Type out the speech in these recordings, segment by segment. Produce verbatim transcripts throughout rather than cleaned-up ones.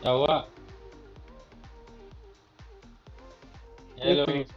क्या हुआ? एक हेलो। मिनट।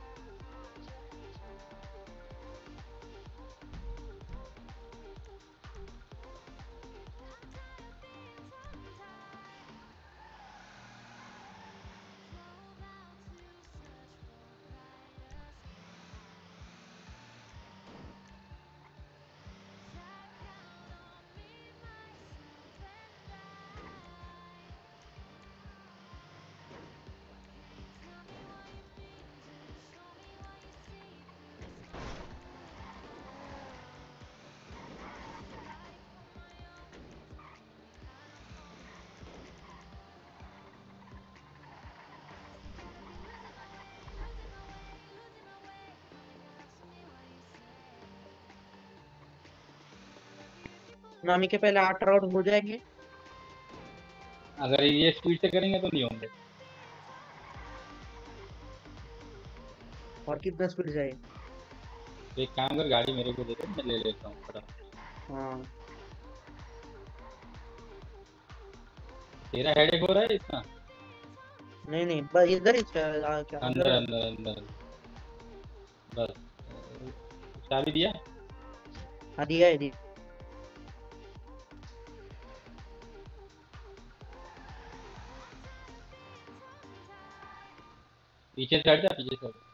नामी के पहले आठ राउंड हो जाएंगे। अगर ये स्पीड से करेंगे तो नहीं होंगे। और कितना स्पीड जाए? तो एक काम कर, गाड़ी मेरे को दे दे, मैं ले लेता हूँ फटाफट। हाँ। तेरा हेडेक हो रहा है इतना? नहीं नहीं, बस इधर ही चल- आ, क्या अंदर अंदर। अंदर अंदर। बस। चाबी दिया? हाँ दिया है दिया। पीछे से हट जा, पीछे से हट जा।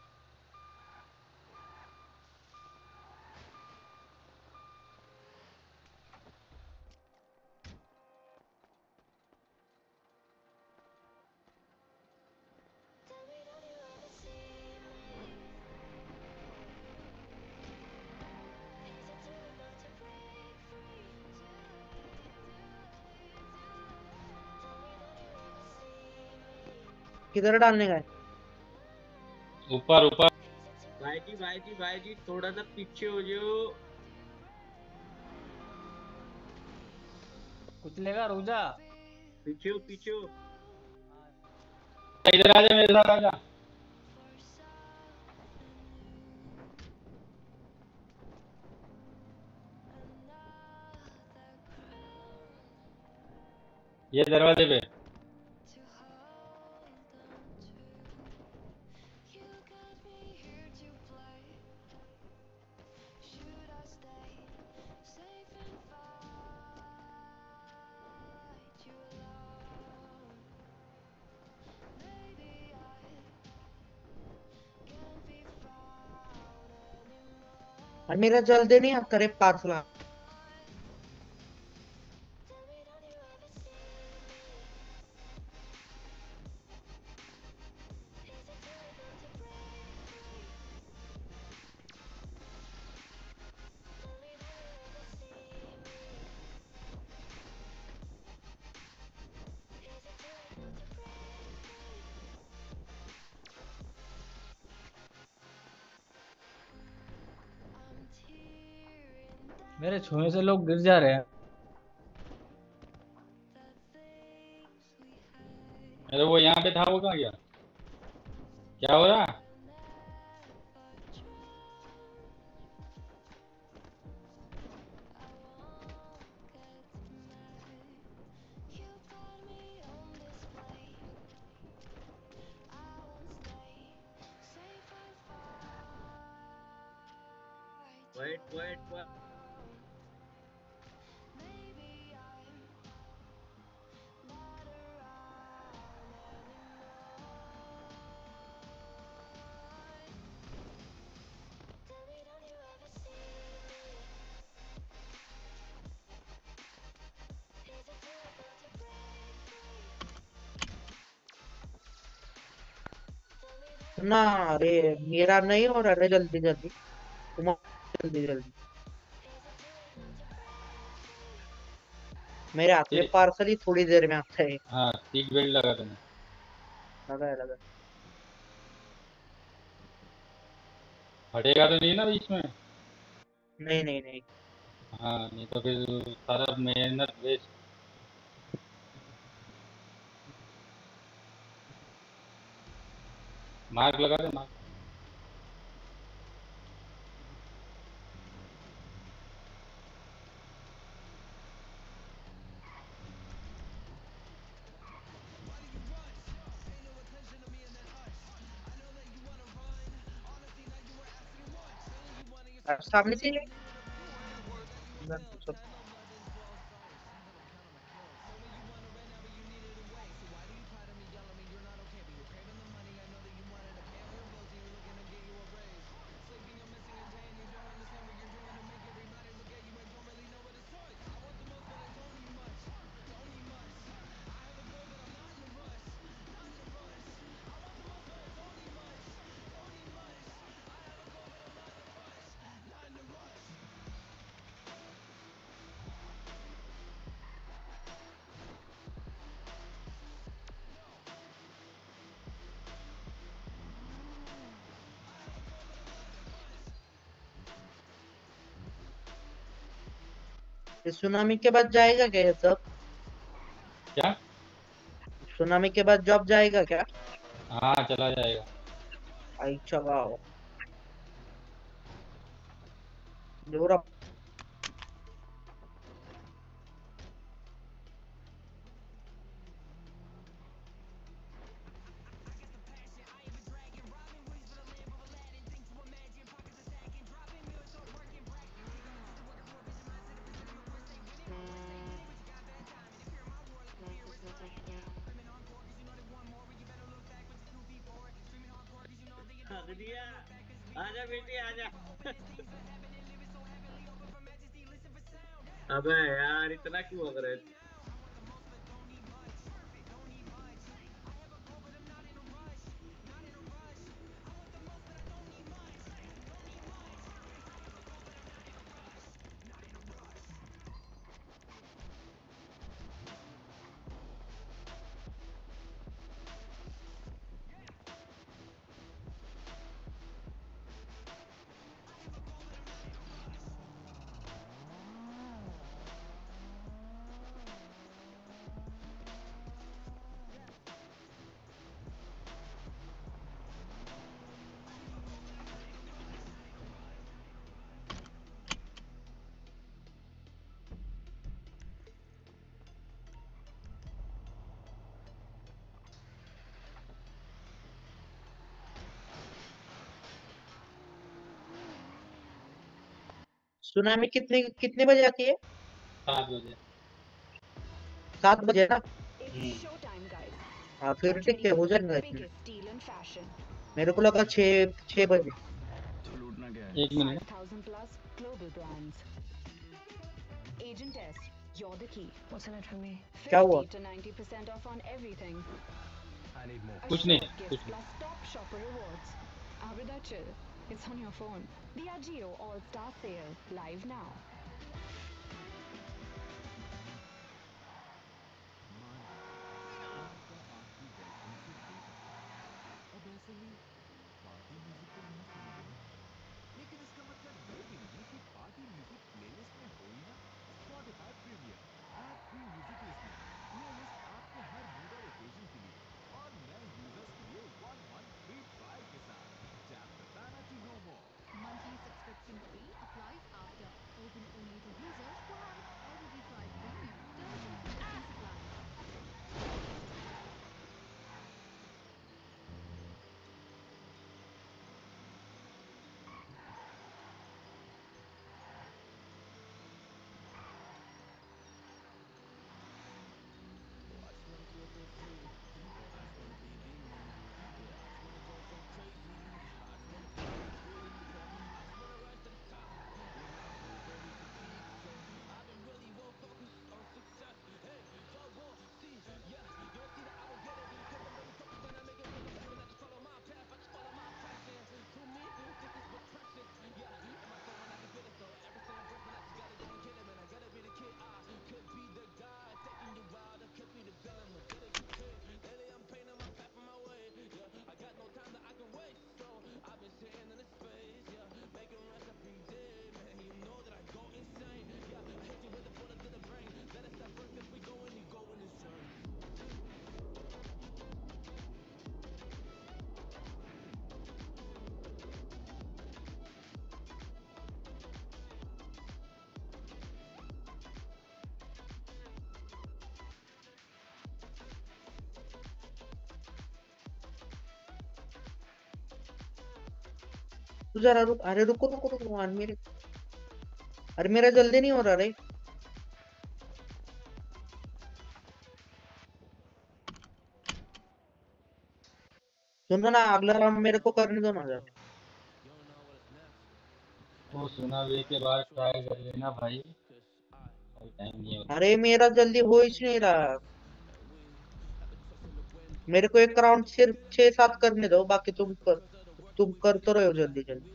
किधर डालने का है? ऊपर ऊपर। भाई जी भाई जी भाई जी थोड़ा सा पीछे हो जाओ। कुछ लेगा रुक जा। पीछे हो पीछे हो। इधर आ जा, मेरे साथ आ जा। ये दरवाजे पे। और मेरा जल्दी नहीं करे पार्सल। मेरे छूने से लोग गिर जा रहे हैं। अरे वो यहाँ पे था, वो कहाँ गया? क्या हो रहा? Wait wait wait. ना, अरे मेरा नहीं हो रहा है जल्दी जल्दी। तुम जल्दी जल्दी। मेरे हाथ में ये- पार्सल ही थोड़ी देर में आता है। हाँ, सीट बेल्ट लगा तुमने? लगा है लगा है। हटेगा तो नहीं ना बीच में? नहीं नहीं नहीं। हाँ, नहीं तो फिर सारा मेहनत वेस्ट। मार्क लगा दे, मार्क। सामने से नहीं। सुनामी के बाद जाएगा क्या ये सब? क्या? सुनामी के बाद जॉब जाएगा क्या? हाँ चला जाएगा। आई चलाओ जोरा। दिया आजा बेटी आजा। अबे यार इतना क्यों हो रहा है? सुनामी कितने कितने बजे आती है? सात बजे। सात बजे ना? हम्म। हाँ फिर ठीक है, हो जाएगा इसमें। मेरे को लगा छः छः बजे। एक मिनट। क्या हुआ? कुछ नहीं कुछ नहीं। It's on your phone. Diageo All Star Sale live now. Monthly subscription fee applies after. Open तू जरा रुक, अरे रुको रुको रुको मान मेरे, अरे मेरा जल्दी नहीं हो रहा रे। सुनो ना, अगला राउंड मेरे को करने दो ना जरा। वो सुना वे के बाद ट्राई कर लेना भाई, टाइम नहीं होता। अरे मेरा जल्दी हो ही नहीं रहा, मेरे को एक राउंड सिर्फ छह सात करने दो, बाकी तुम कर, तुम कर तो रहे हो जल्दी जल्दी।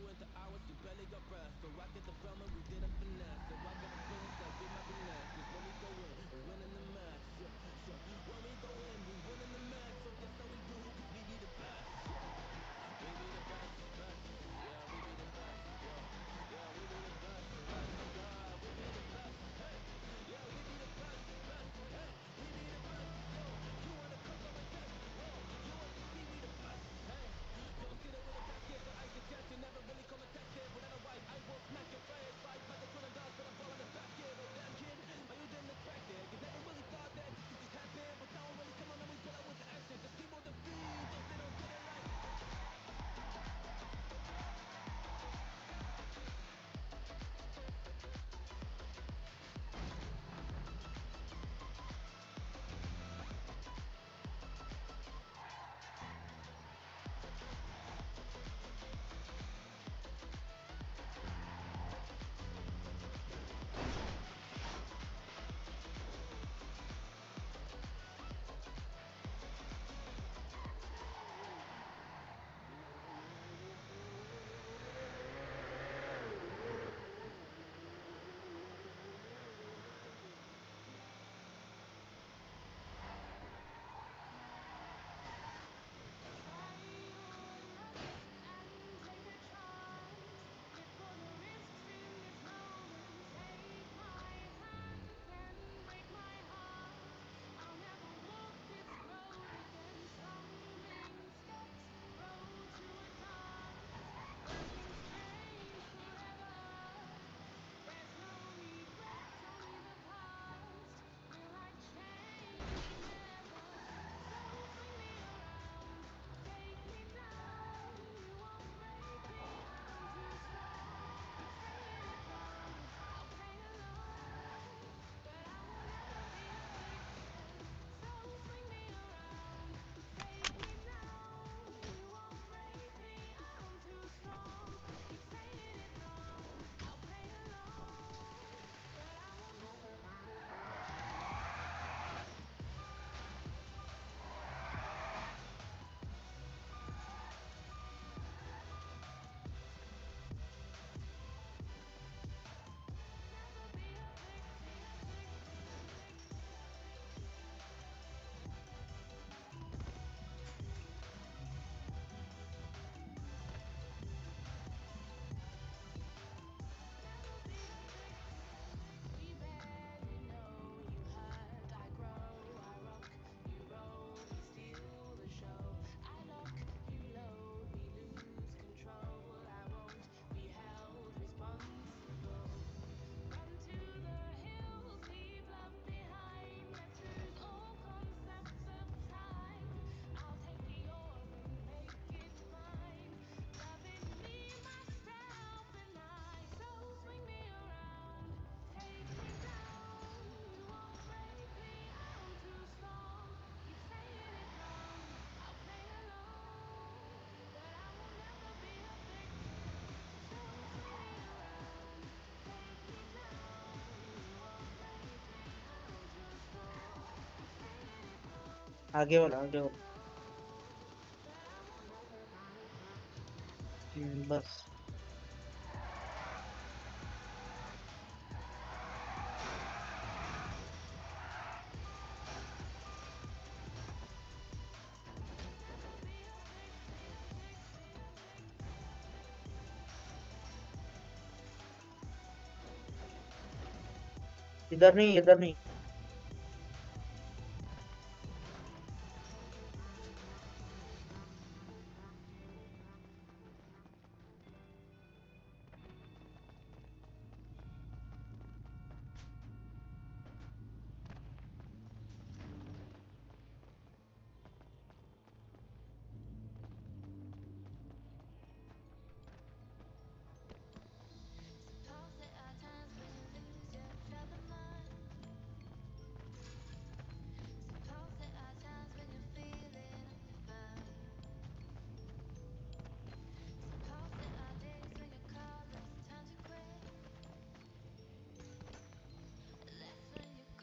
आगे वाला आगे वाला। हम्म, बस। इधर नहीं इधर नहीं।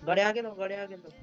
गड़े आगे लो, गड़े आगे लो।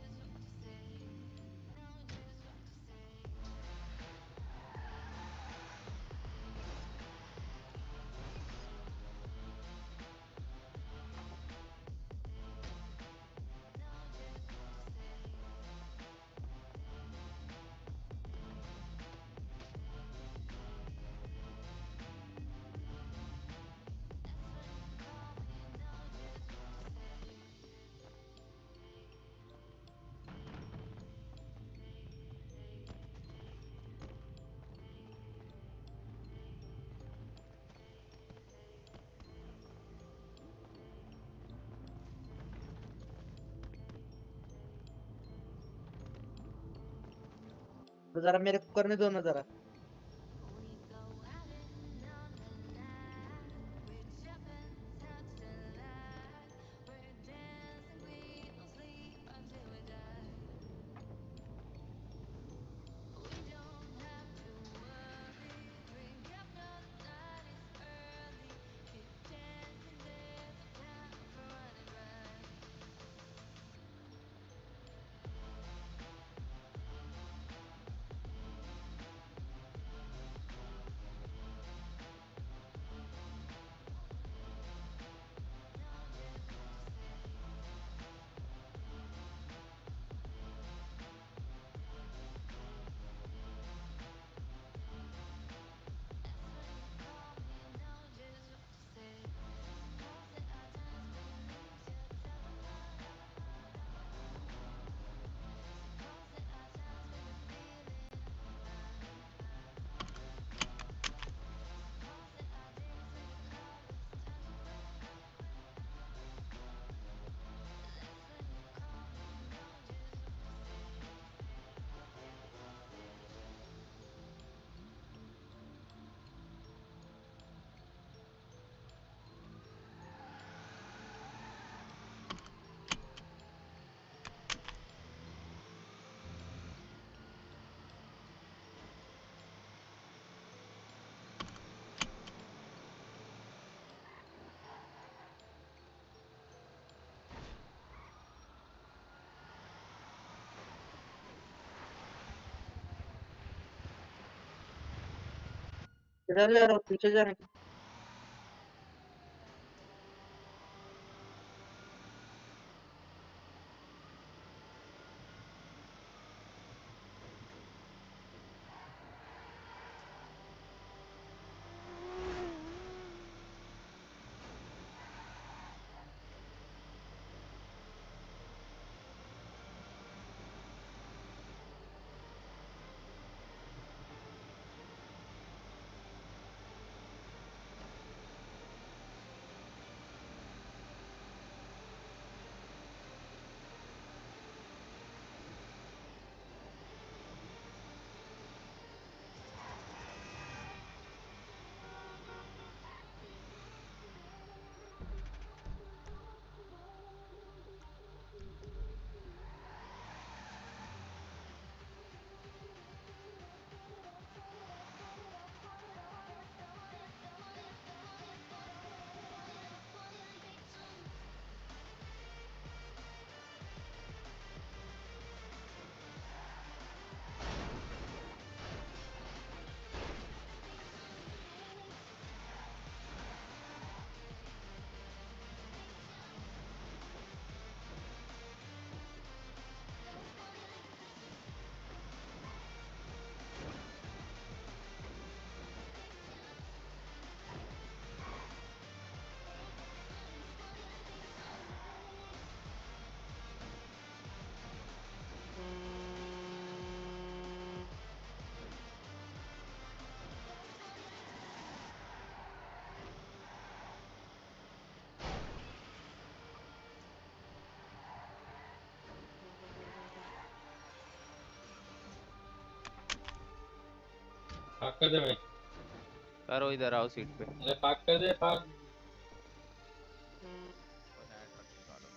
तो जरा मेरे को करने दो ना जरा। इधर जा रहा हूँ, पीछे जाने की। पाक कर दे भाई। करो, इधर आओ सीट पे। अरे पाक कर दे, पाक। कोई नया ट्रक निकालो।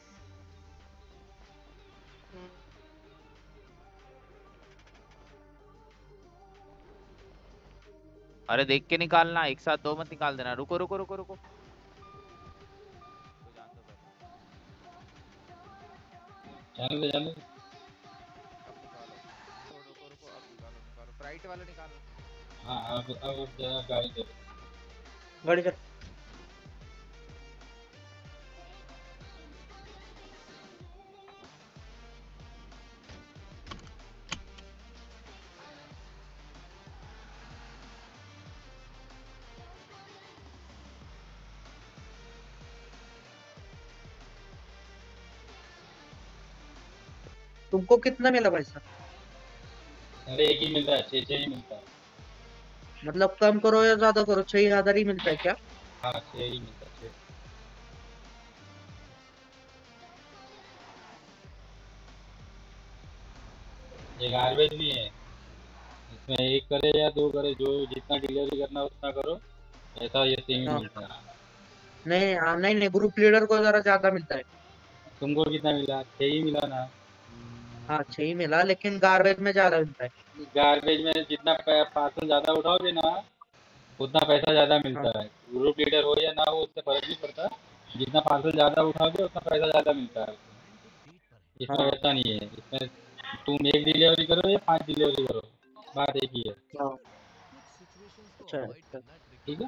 अरे देख के निकालना, एक साथ दो मत निकाल देना। रुको रुको रुको रुको, तो जान दो पहले। जाने दे जाने दे। अब निकालो, छोड़ो, रुको रुको, अब निकालो निकालो, फ्राइट वाला निकालो। हाँ अब अब जरा गाड़ी दे। गाड़ी चल। तुमको कितना मिला भाई साहब? अरे एक ही मिलता है, छः छः ही मिलता है। मतलब कम करो या ज्यादा करो, छह हजार ही मिलता है क्या? हाँ छः ही मिलता है, छः। ये गार्बेज नहीं है, इसमें एक करे या दो करे, जो जितना डिलीवरी करना उतना करो, ऐसा ये सेम ही हाँ। मिलता है। नहीं हाँ, नहीं नहीं, ग्रुप लीडर को जरा ज्यादा मिलता है। तुमको कितना मिला? छः ही मिला ना। हाँ छह ही मिला, लेकिन गार्बेज में ज्यादा मिलता है। गार्बेज में जितना पार्सल ज़्यादा उठाओगे ना, उतना पैसा ज़्यादा हाँ मिलता है। ग्रुप लीडर हो या ना हो, उससे फर्क नहीं पड़ता। जितना पार्सल ज़्यादा उठाओगे उतना पैसा ज़्यादा मिलता है। इसमें हाँ वैसा नहीं है, इसमें तुम एक डिलीवरी करो या पांच डिलीवरी करो, बात एक ही है। हाँ। अच्छा अच्छा। ठीक है।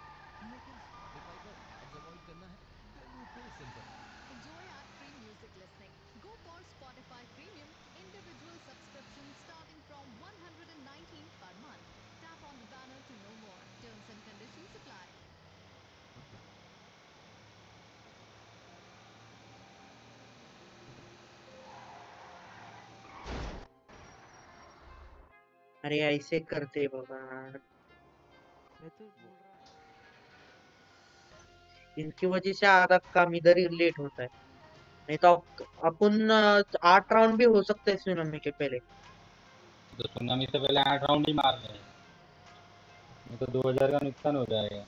Enjoy ad-free music listening. Go for Spotify Premium individual subscription starting from one hundred nineteen per month. Tap on the banner to know more. Terms and conditions apply. अरे ऐसे करते बाबा, मैं तो बोल रहा हूँ। इनकी वजह से आधा काम इधर ही लेट होता है। नहीं तो अप- अपन अ, आठ राउंड भी हो सकते हैं सुनामी के पहले। तो सुनामी से पहले आठ राउंड ही मार रहे हैं, नहीं तो दो हजार का नुकसान हो जाएगा।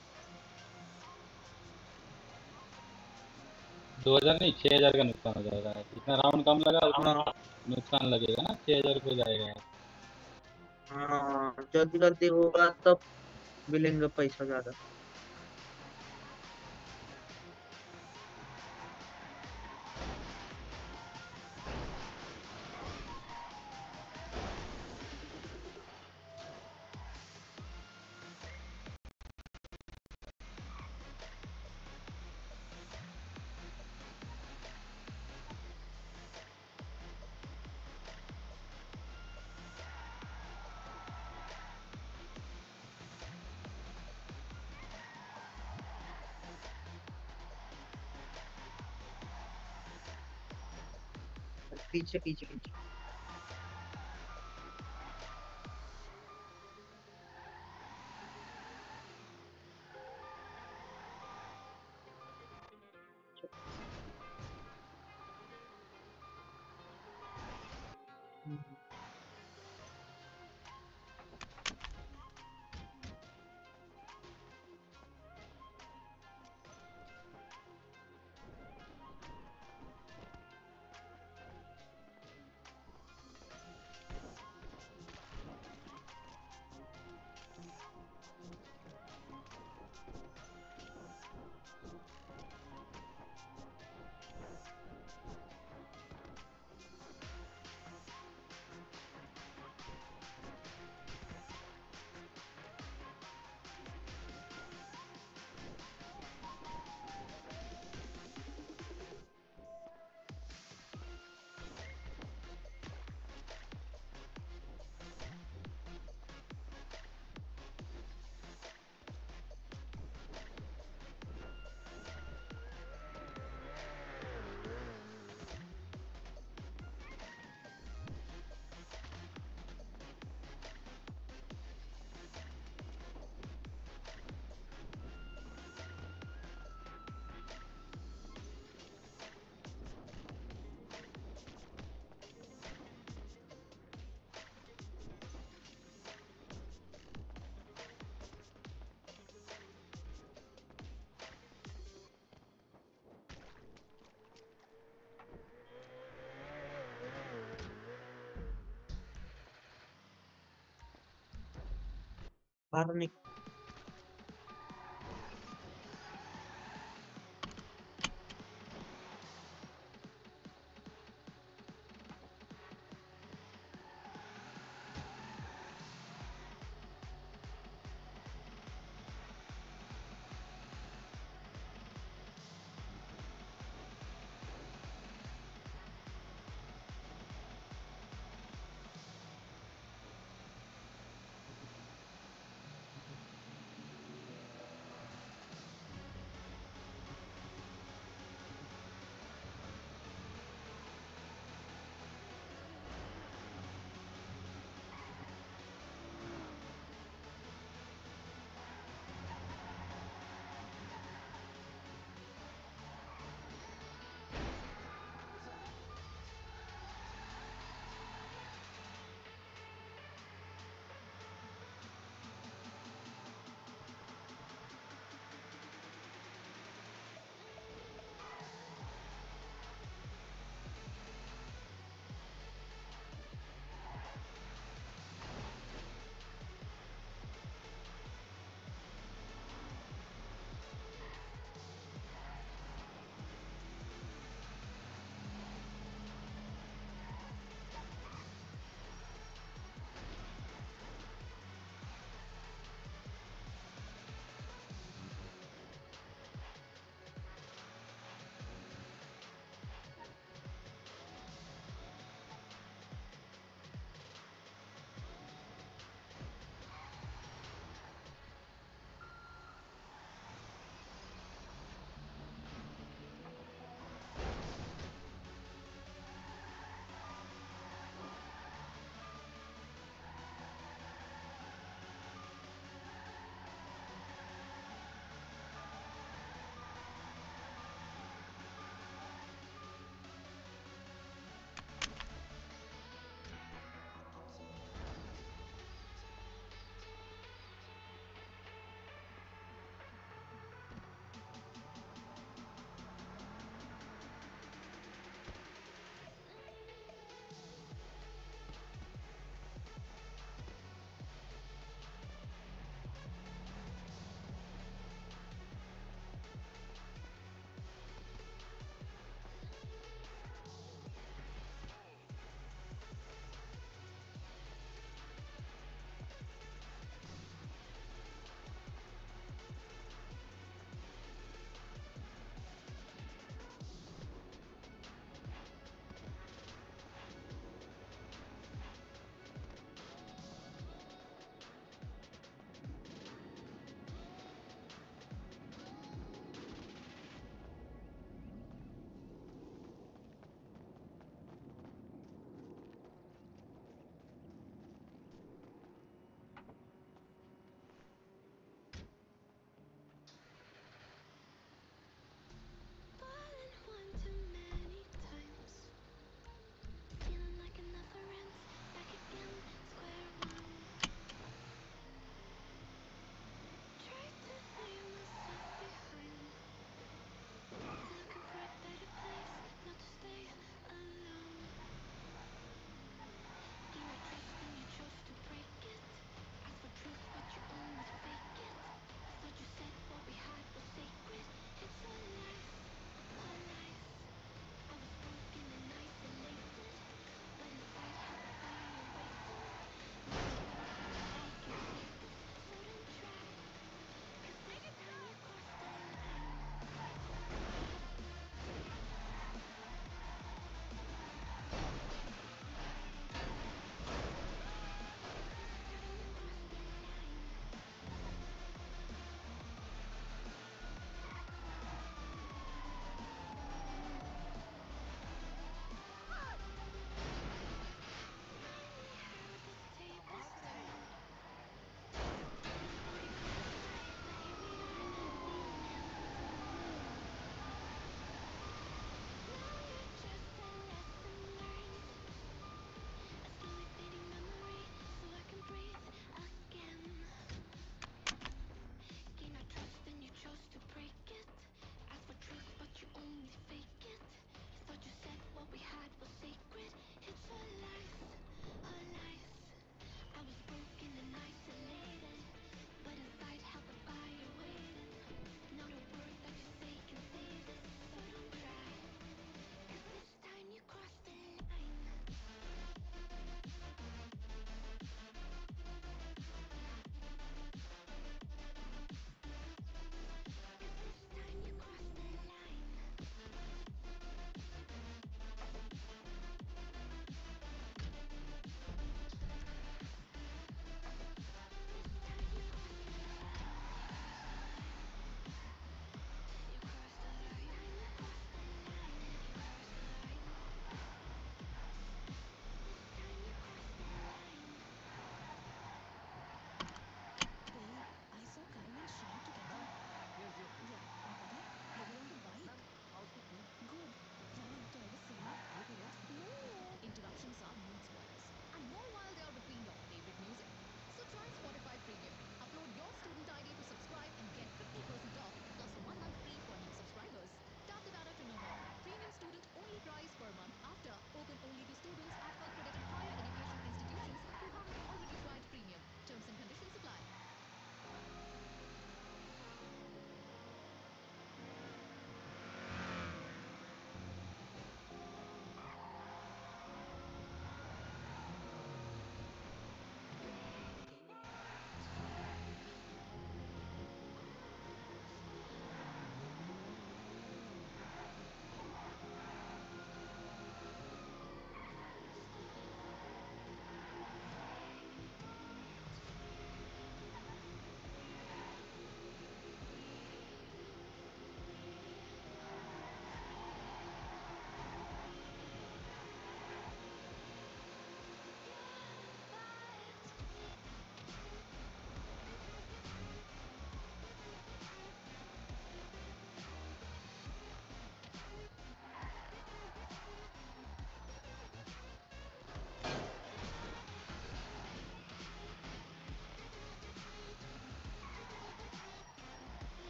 दो हजार नहीं, छः हजार का नुकसान हो जाएगा। जितना राउंड कम लगा उतना हाँ नुकसान लगेगा ना, छः हजार रुपये जाएगा। हाँ, जल्दी जल्दी होगा तब मिलेंगे पैसा ज्यादा। पीछे पीछे पीछे। हम्म। बाहर निक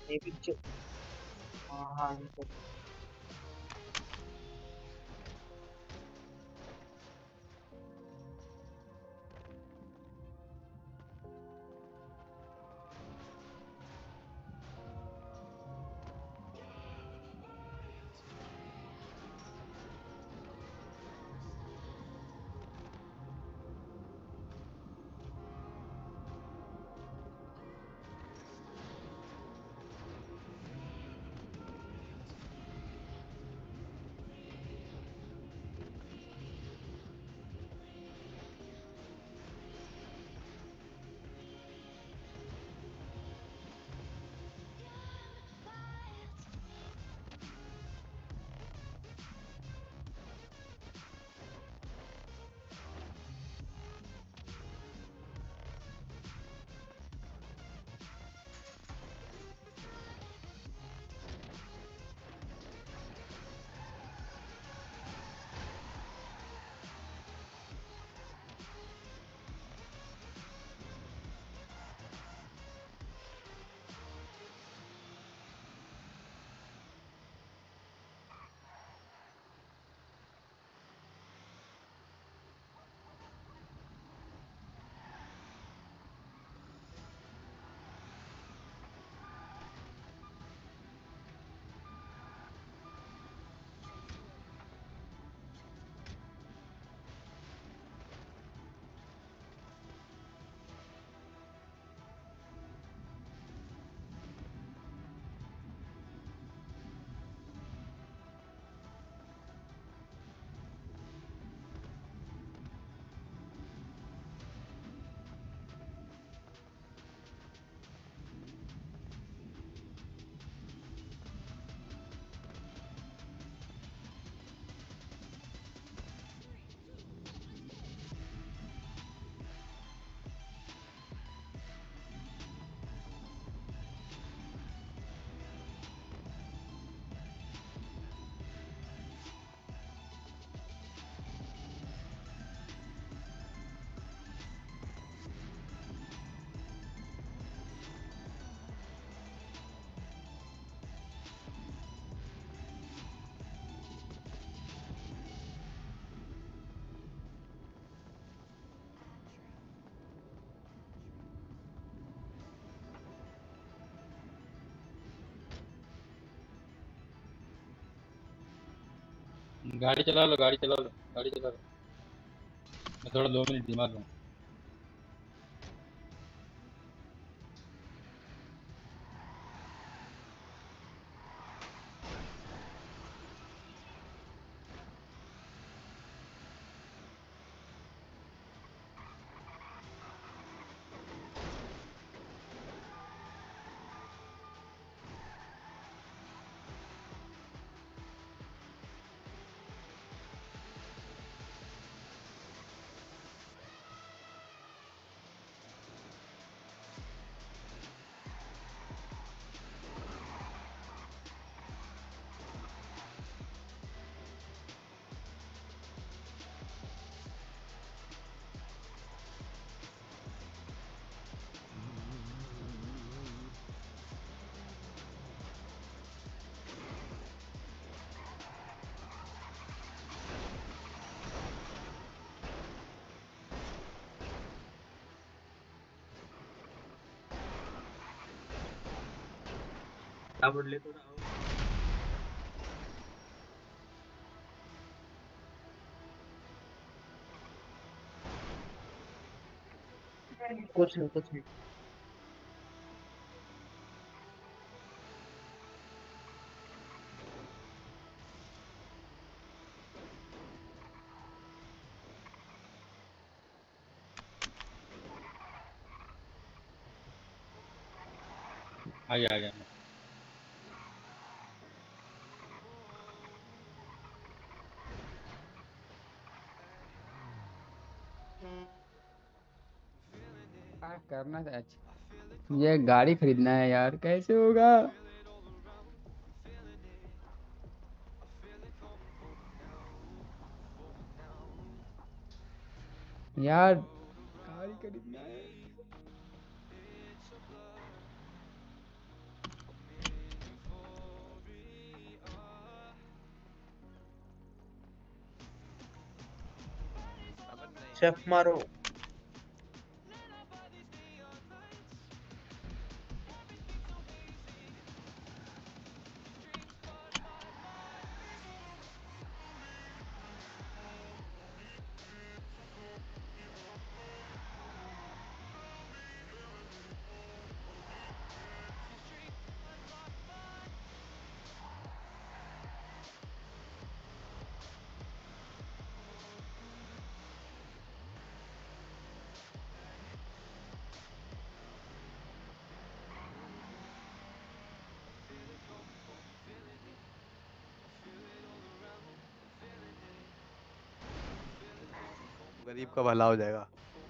ये भी हाँ हाँ ये तो गाड़ी चला लो, गाड़ी चला लो, गाड़ी चला लो। मैं थोड़ा दो मिनट दिमाग लूँ। आवडले थोडं आव- कुछ नहीं कुछ नहीं आ गया, आ गया। क्या करना था अच्छा मुझे गाड़ी खरीदना है यार कैसे होगा यार गाड़ी खरीदना है शेफ मारो। गरीब का भला हो जाएगा।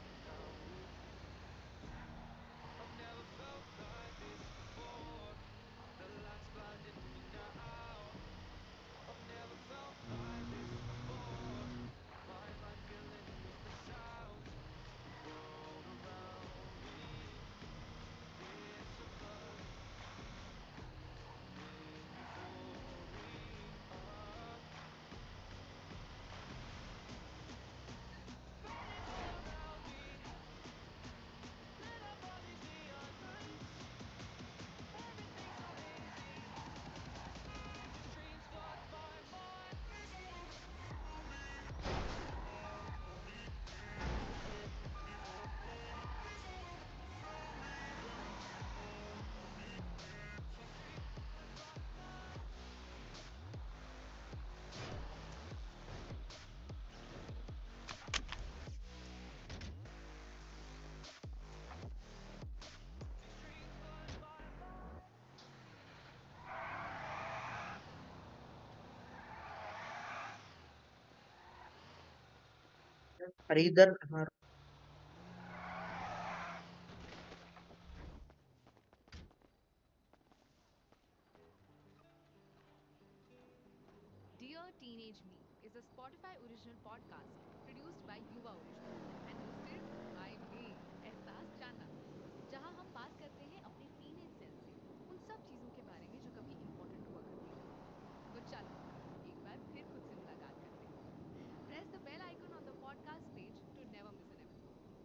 अरे इधर हाँ, Dear Teenage Me is a Spotify original podcast produced by Yuva Original and hosted by me, एहसास जाना, जहां हम बात करते हैं अपने टीनेज सेल्फ से उन सब चीजों के बारे में जो कभी इम्पोर्टेंट हुआ करती थी। तो चलो एक बार फिर खुद से मुलाकात करते हैं। Press the bell icon on the podcast page to never miss an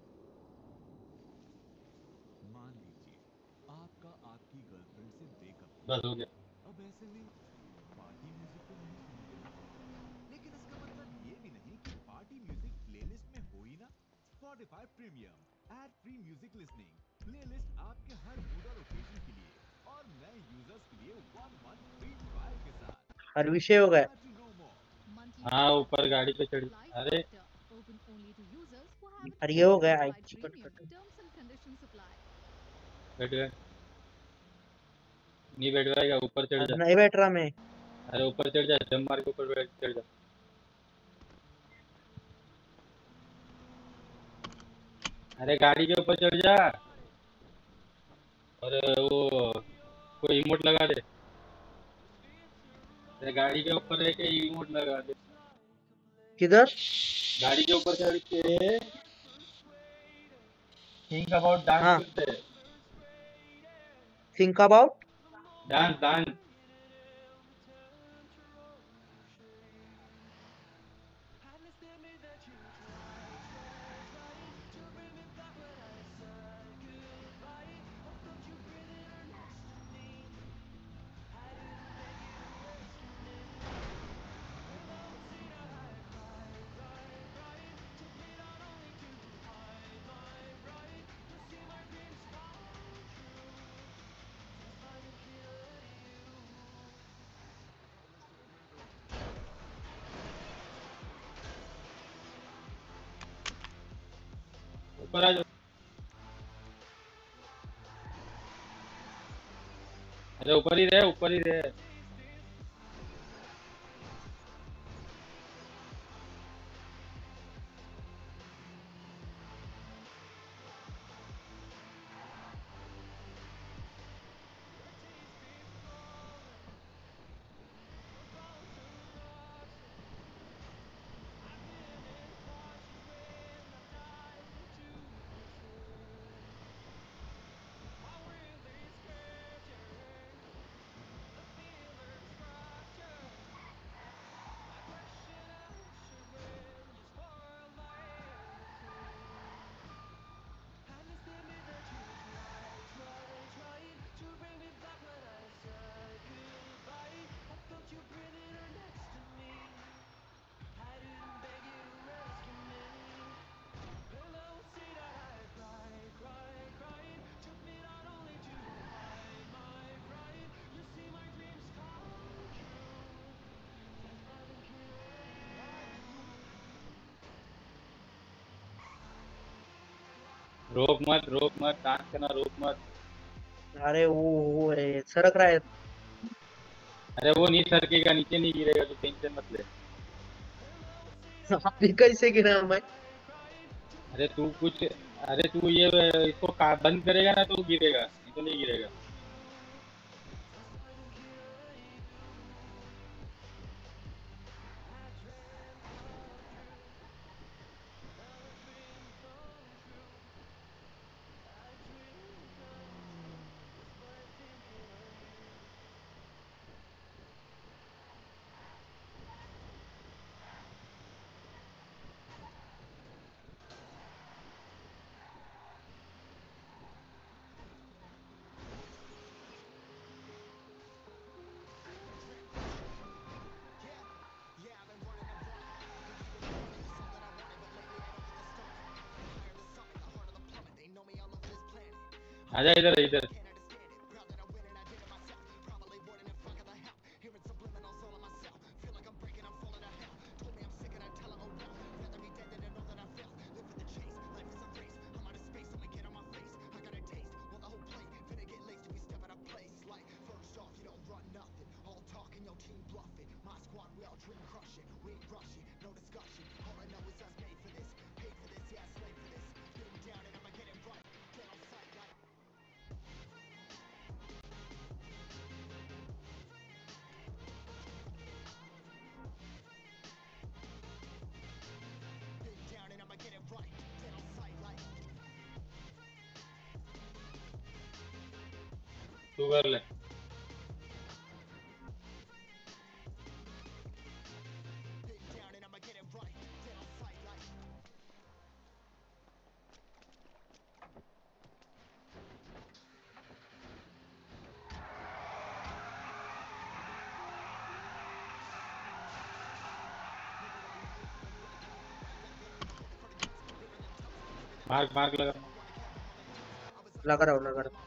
episode. मान लीजिए आपका आपकी गर्लफ्रेंड से ब्रेकअप बस हो गया। अब ऐसे में पार्टी म्यूजिक तो नहीं सुनोगे ना, लेकिन इसका मतलब ये भी नहीं कि पार्टी म्यूजिक प्लेलिस्ट में हो ही ना। Spotify premium ad free music listening playlist आपके हर मूड और ओकेजन के लिए और नए यूजर्स के लिए वन मंथ फ्री ट्रायल के साथ। हर विषय हो गया। Imagine no more. Monthly हाँ subscription ऊपर गाड़ी पे चढ़ applies अरे after. Open only to users who have it अरे ये हो गया। I Spotify chicken Premium. Cut Terms and conditions apply. बैठ गए। नहीं बैठ पाएगा, ऊपर चढ़ जा। नहीं बैठ रहा मैं। अरे ऊपर चढ़ जा, जम मार के ऊपर बैठ चढ़ जा। अरे गाड़ी के ऊपर चढ़ जा। और वो कोई इमोट लगा दे। अरे गाड़ी के ऊपर रह के इमोट लगा दे। किधर? गाड़ी के ऊपर चढ़ के थिंक अबाउट डांस हाँ करते हैं। Think about. Dance dance. ऊपर आ जाओ। अरे ऊपर ही रहे, ऊपर ही रहे। रोक मत रोक मत, डांस करना रोक मत। अरे वो वो है, सरक रहा है। अरे वो नहीं सरकेगा, नीचे नहीं गिरेगा, तो टेंशन मत ले। अभी कैसे गिरा मैं? अरे तू कुछ, अरे तू ये इसको का- बंद करेगा ना तो गिरेगा, नहीं तो नहीं गिरेगा। आजा इधर इधर। तू कर ले। मार्क मार्क लगा। लगा रहा हूँ लगा रहा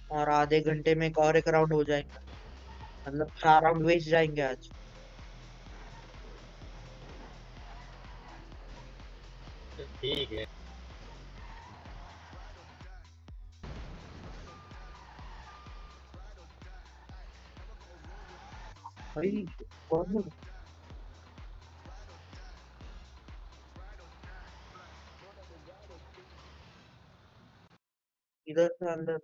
और आधे घंटे में एक और एक राउंड हो जाएगा, मतलब चार राउंड वेस्ट जाएंगे आज। तो ठीक है। भाई कौन इधर से अंदर?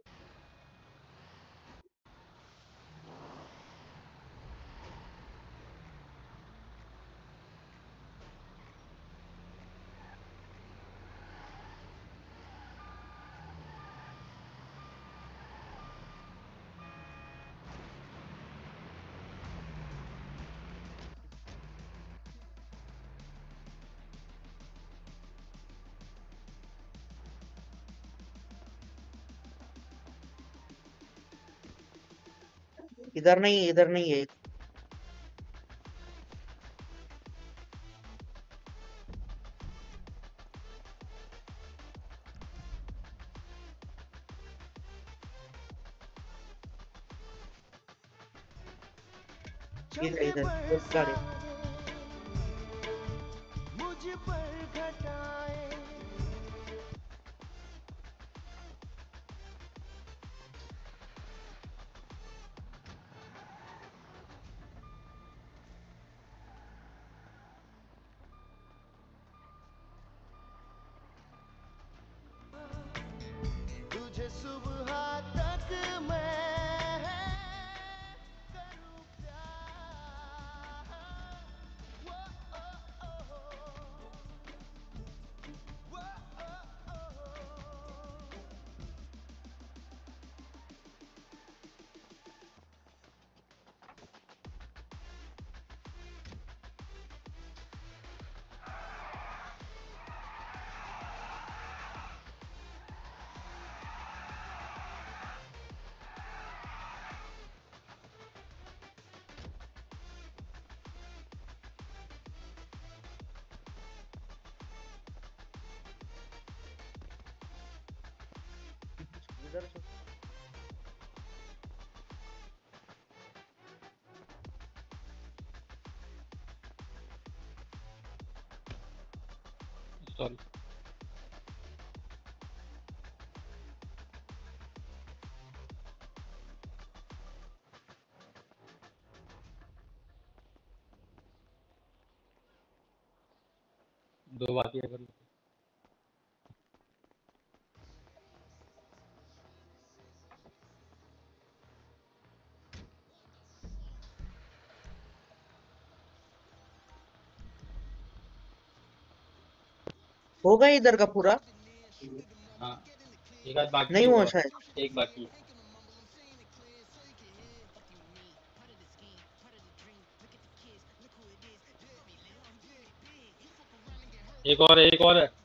इधर नहीं, इधर नहीं है। इधर इधर इधर गाड़ी। मुझ पर घटाए तुझे सुबह तक मैं करूं प्यार। वो ओ ओ वो ओ ओ इधर से सॉरी। दो बात ये कर लो। होगा इधर का पूरा? हाँ, एक आध बाकी नहीं है हुआ और शायद। एक बाकी है। एक और है, एक और है।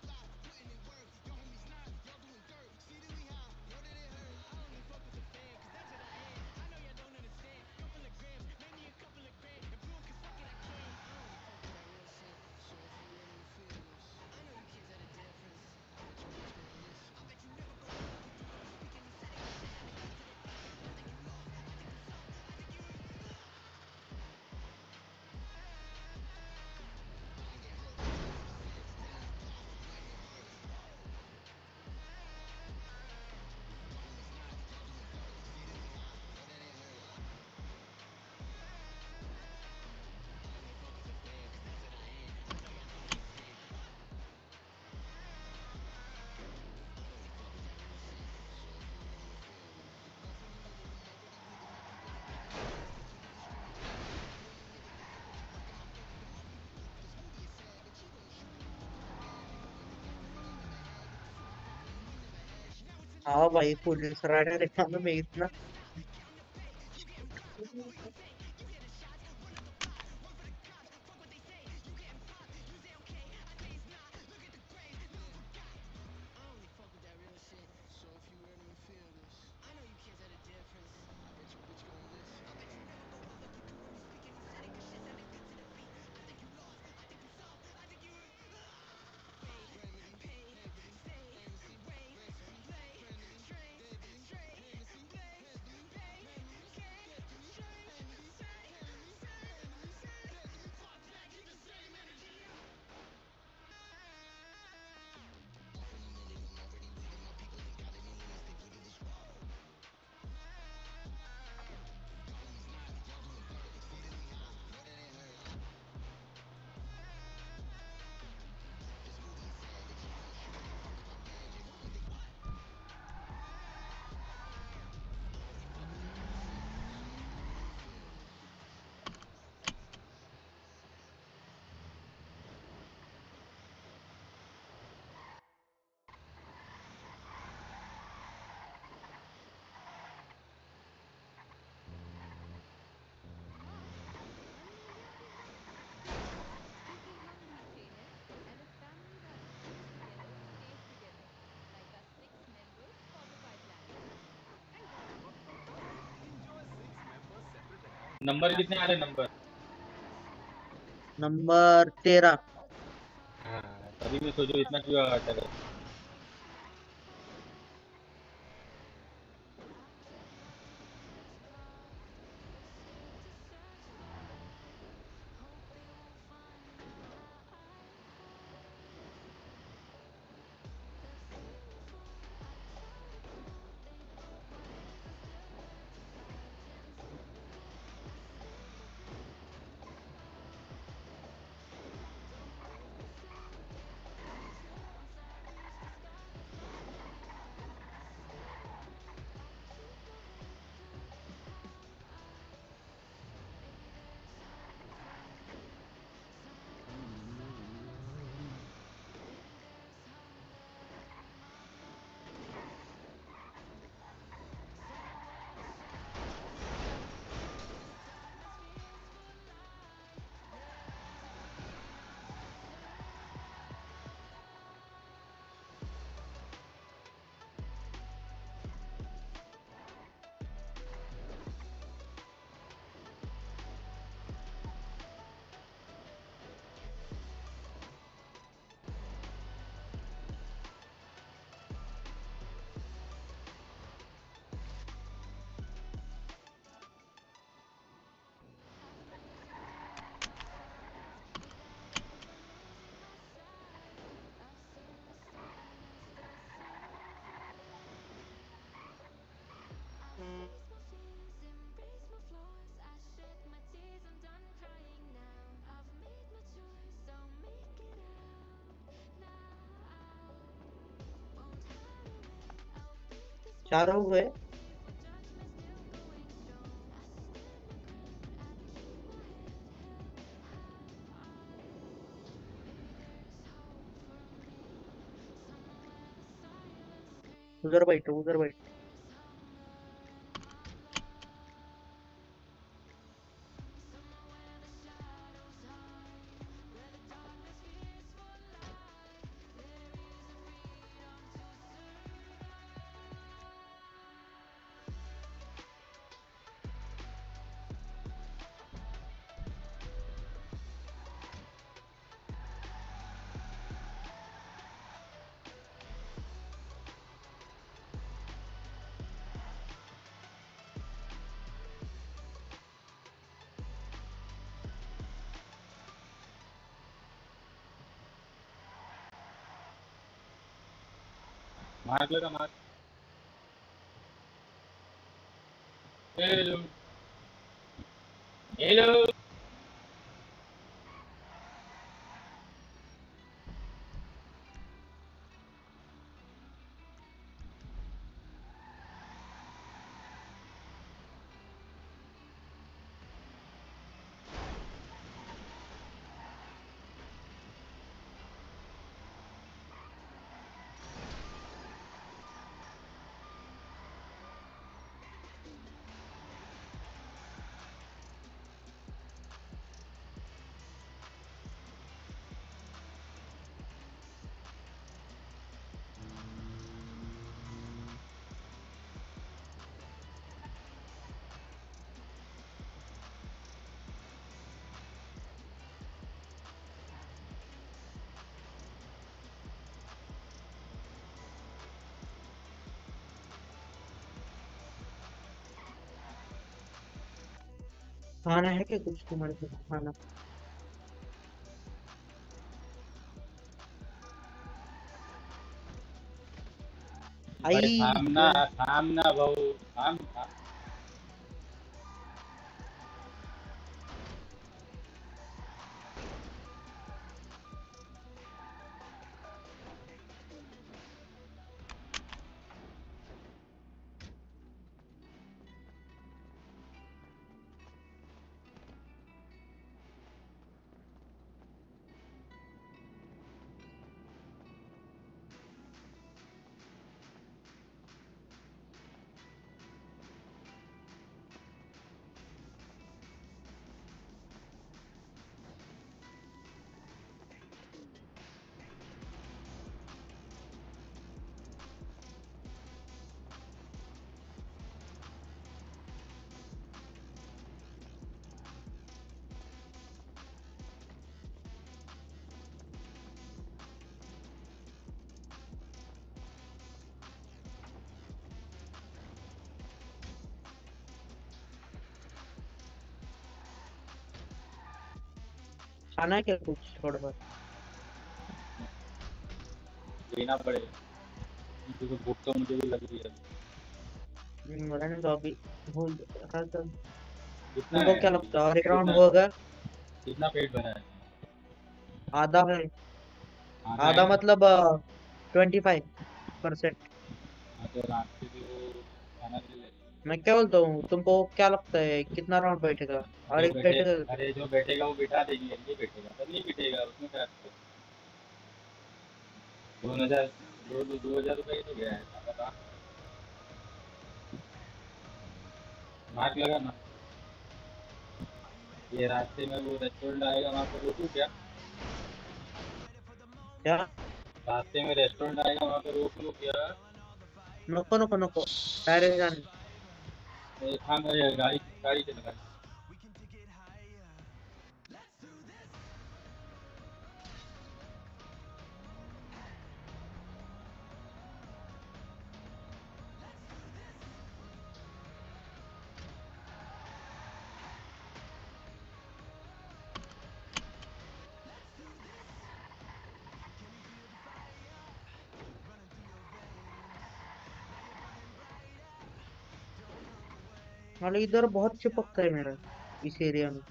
हाँ भाई, पुलिस राइडर एग्जाम में इतना नंबर कितने आ रहे नंबर? नंबर तेरह। हाँ, तभी मैं सोचू इतना क्यों आता है। चार हो गए। उधर बैठो, उधर बैठो। मार्क लगा मार्क। Hello hello. खाना है क्या कुछ तुम्हारे पास खाना? भाई आई थामना कौन? थामना भाऊ थाम थाम। खाना है क्या कुछ थोड़ा बहुत? लेना पड़ेगा क्योंकि भूख तो मुझे भी लग रही है। हम्म, रहने दो अभी। भूल हाँ तो कितना तुमको है क्या अभी? लगता है और एक राउंड कितना होगा? कितना पेट भरा है? आधा है। आधा है आधा ना? मतलब ट्वेंटी फाइव परसेंट। हाँ तो रात के भी वो खाना ले ले। मैं क्या बोलता हूँ, तुमको क्या लगता है कितना राउंड बैठेगा? और जो एक बैठे बैठेगा? अरे जो बैठेगा वो बिठा देंगे, नहीं बैठेगा तब नहीं बिठेगा, उसमें क्या है? दो हजार दो दो दो हजार रुपये ही तो गया है, क्या पता। मार्क लगा ना। ये रास्ते में वो रेस्टोरेंट आएगा, वहाँ पर रोकूं क्या? क्या? रास्ते में रेस्टोरेंट आएगा, वहाँ पर रोक लूँ क्या? नको नको नको, डायरेक्ट जाने। ए, हाँ मैं ये गाड़ी गाड़ी से लगा। मतलब इधर बहुत चिपकता है मेरा, इस एरिया में।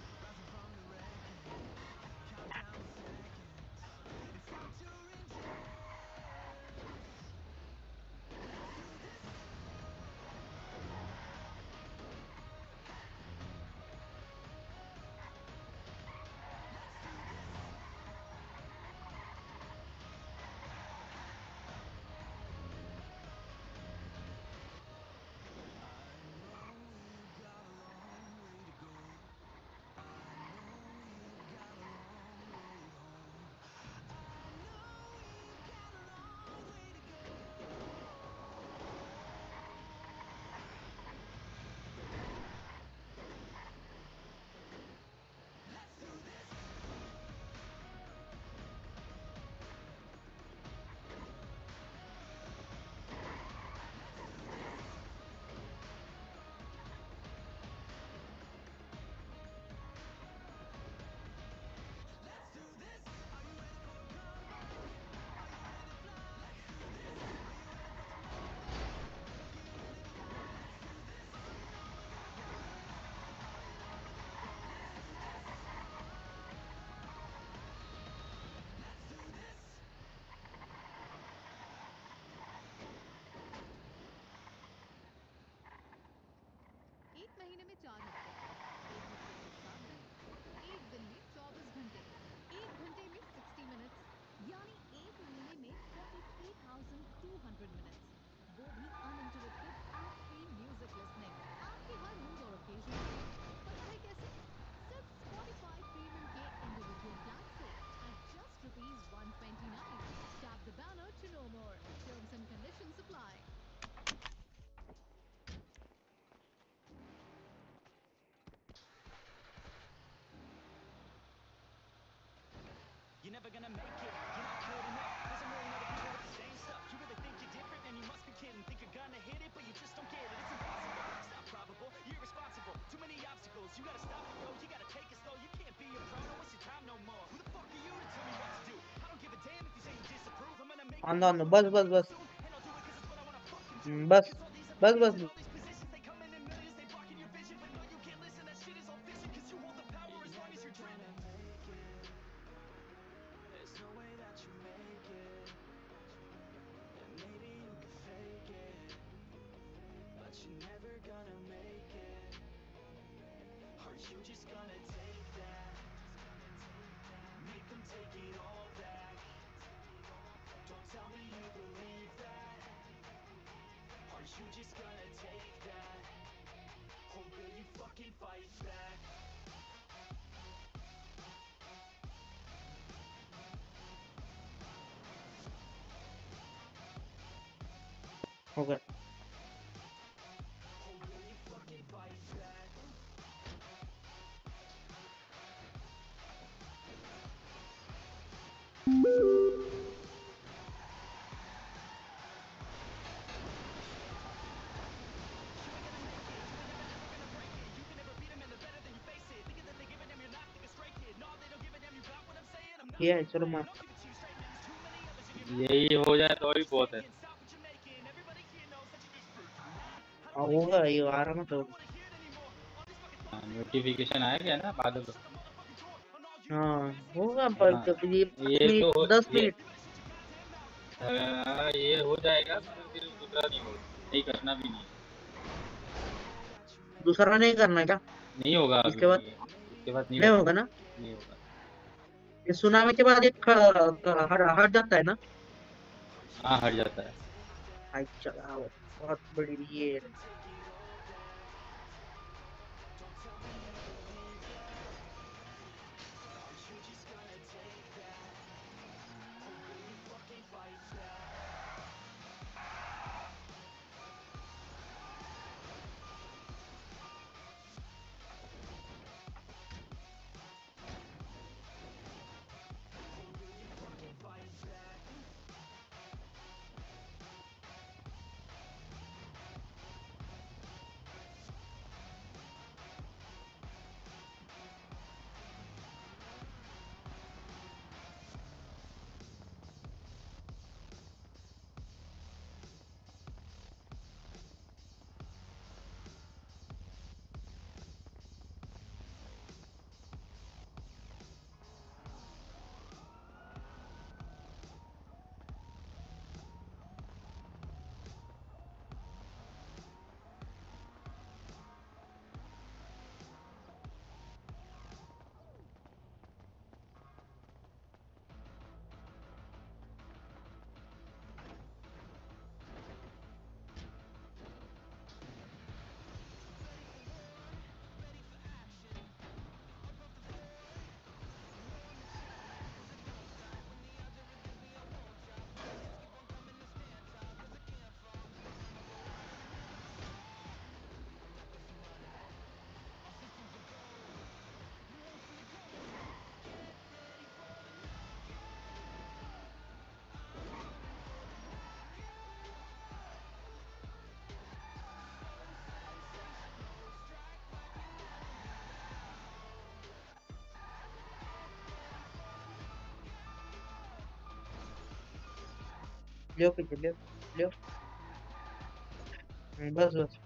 एक महीने में चार हफ्ते, एक हफ्ते में सात दिन, एक दिन में चौबीस घंटे, एक घंटे में साठ मिनट्स, यानी एक महीने में तैंतालीस हज़ार दो सौ मिनट्स, वो भी uninterrupted ad free music listening आपके हर मूड और ओकेजन पे। पता है कैसे? सिर्फ Spotify प्रीमियम के इंडिविजुअल प्लान से at just rupees one twenty-nine. Tap the banner to know more. Terms and conditions apply. You're never gonna make it, you're not good enough. There's a million other people with the same stuff. You really think you're different, and you must be kidding. Think you're gonna hit it, but you just don't get it. It's impossible, it's not probable, you're irresponsible. Too many obstacles, you gotta stop it, yo. You gotta take it slow, you can't be a pro, don't waste your time no more. Who the fuck are you to tell me what to do? I don't give a damn if you say you disapprove. I'm gonna make आंदो आंदो, बस बस बस। soon, and I'll do it 'cause it's what I wanna fucking do. हम्म, बस 'Cause all these बस opinions बस and बस। all these positions, they come in in millions, they blocking your vision. But no, you can't listen, that shit is all fission. 'Cause you hold the power as long as you're driven. There's no way that you make it, and maybe you can fake it, but you're never gonna make it. Are you just gonna take that? Make them take it all back. Don't tell me you believe that. Are you just gonna take that? Or will you fucking fight back? हो गया। Or will you fucking fight back? You can never beat them and they're better than you face it. Thinking that they give a damn, you're not, think a straight kid. No, they don't give a damn, you got किया है, चलो मार। यही हो जाए तो ही बहुत है। हाँ, होगा ये आ रहा ना तो। नोटिफिकेशन आया क्या ना बादल को? हाँ होगा, पर हाँ जब ये पाँच ये तो मिनट हो- दस ये मिनट आ, ये हो जाएगा मगर फिर दूसरा नहीं होगा, नहीं करना भी नहीं। दूसरा नहीं करना क्या? नहीं होगा अभी, इसके बाद नहीं इसके बाद नहीं नहीं होगा। होगा ना? नहीं होगा। ये सुनामी के बाद एक ख- हट हट जाता है ना? हाँ हट जाता है। अच्छा, बहुत बड़ी ये है। लियो पीछे, लियो लियो। हम्म, बस बस।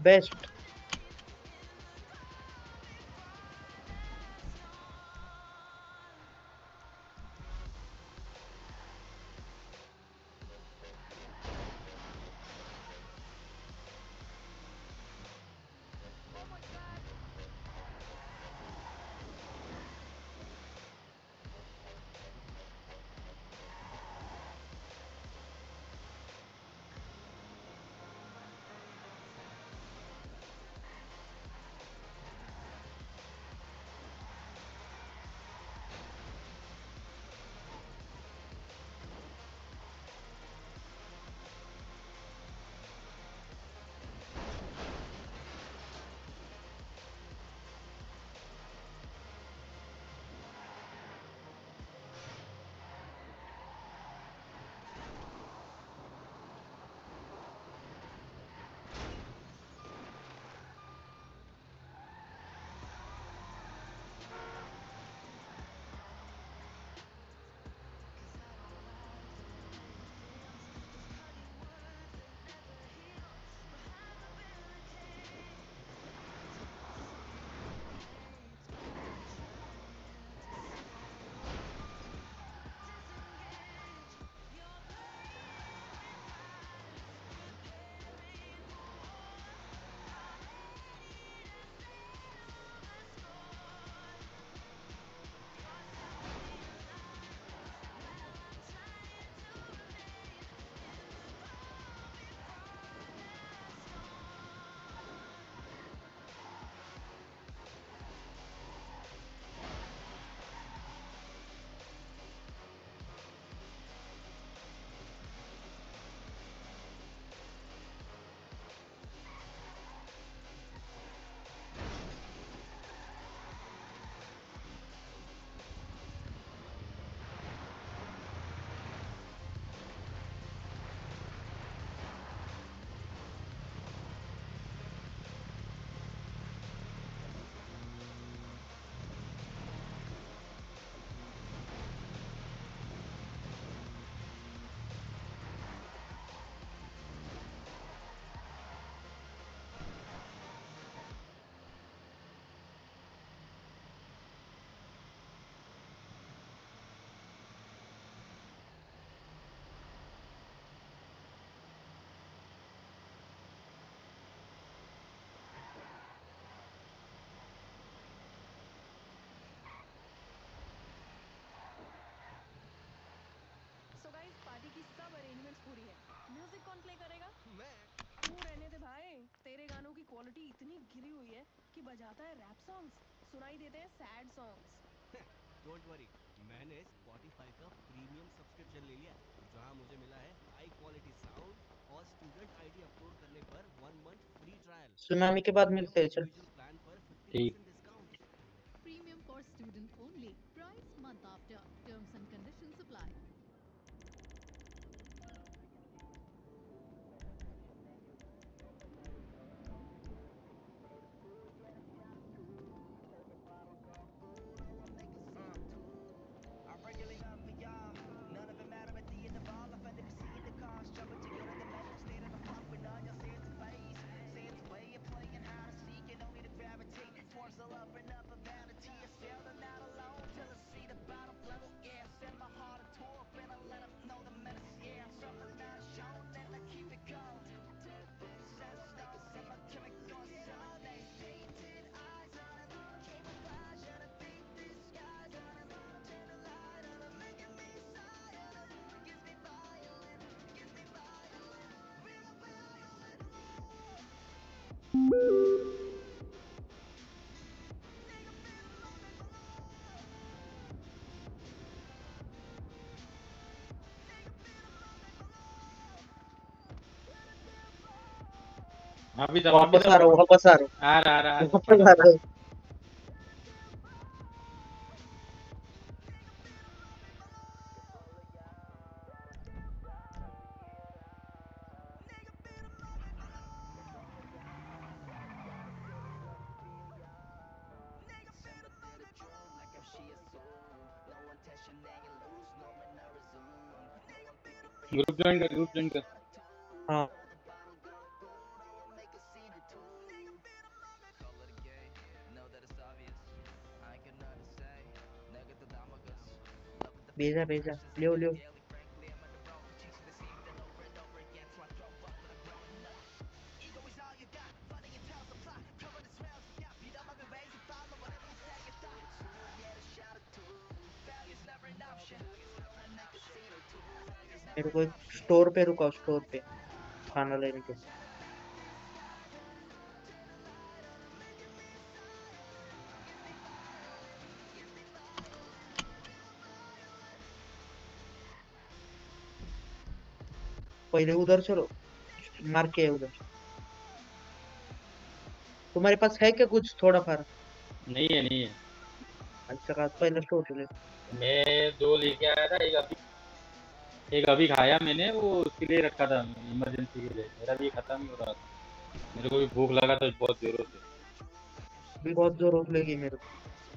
बेस्ट। So guys, पार्टी की सब अरेंजमेंट्स पूरी है। म्यूजिक कौन प्ले करेगा? मैं। तू रहने दे भाई, तेरे गानों की क्वालिटी इतनी गिरी हुई है कि बजाता है रैप सॉन्ग्स, सुनाई देते हैं सैड सॉन्ग्स। डोंट वरी, मैंने स्पॉटिफाई का प्रीमियम सब्सक्रिप्शन ले लिया, जहां मुझे मिला है हाई क्वालिटी साउंड और स्टूडेंट आईडी अपलोड करने पर one month free trial. Tsunami के बाद मिलते हैं, चल। इंडिविजुअल प्लान पर फिफ्टी ठीक। Percent discount. Premium for student only. Price month after. Terms and conditions apply. I regularly up for y'all. None of it matter at the end of all. I felt it seeing the cars jumping to your dimension, state of the flock with none. Y'all say it's a phase, say it's a way of playing how to seek and only to gravitate towards the love and up of vanity. I sail the night alone till I see the bottom float. Yeah, send my heart a tour, finna let 'em know the menace. Yeah, something's not shown and I keep it going. Sandstones and my chemicals serenade. Painted eyes on it, camouflage and I think this guy's on it. Turn the light on it, making me silent. Gives me violent, gives me violent, real violent. अभी तक वापस आ रहा हूँ, वापस आ रहा हूँ, आ रहा आ रहा आ वापस आ रहा हूँ। ग्रुप ज्वाइन कर ग्रुप ज्वाइन कर हाँ। भेजा भेजा, ले ले। मेरे को एक स्टोर पे रुका, स्टोर पे खाना लेने के। पहले उधर चलो, मार के है उधर। तुम्हारे पास है क्या कुछ थोड़ा फार? नहीं है नहीं है। अच्छा का पहले स्टोर से ले। मैं दो लेके आया था, एक अभी एक अभी खाया मैंने, वो उसके लिए रखा था इमरजेंसी के लिए। मेरा भी खत्म ही हो रहा था, मेरे को भी भूख लगा था बहुत जोरों से। भी बहुत जोर हो लगी मेरे को।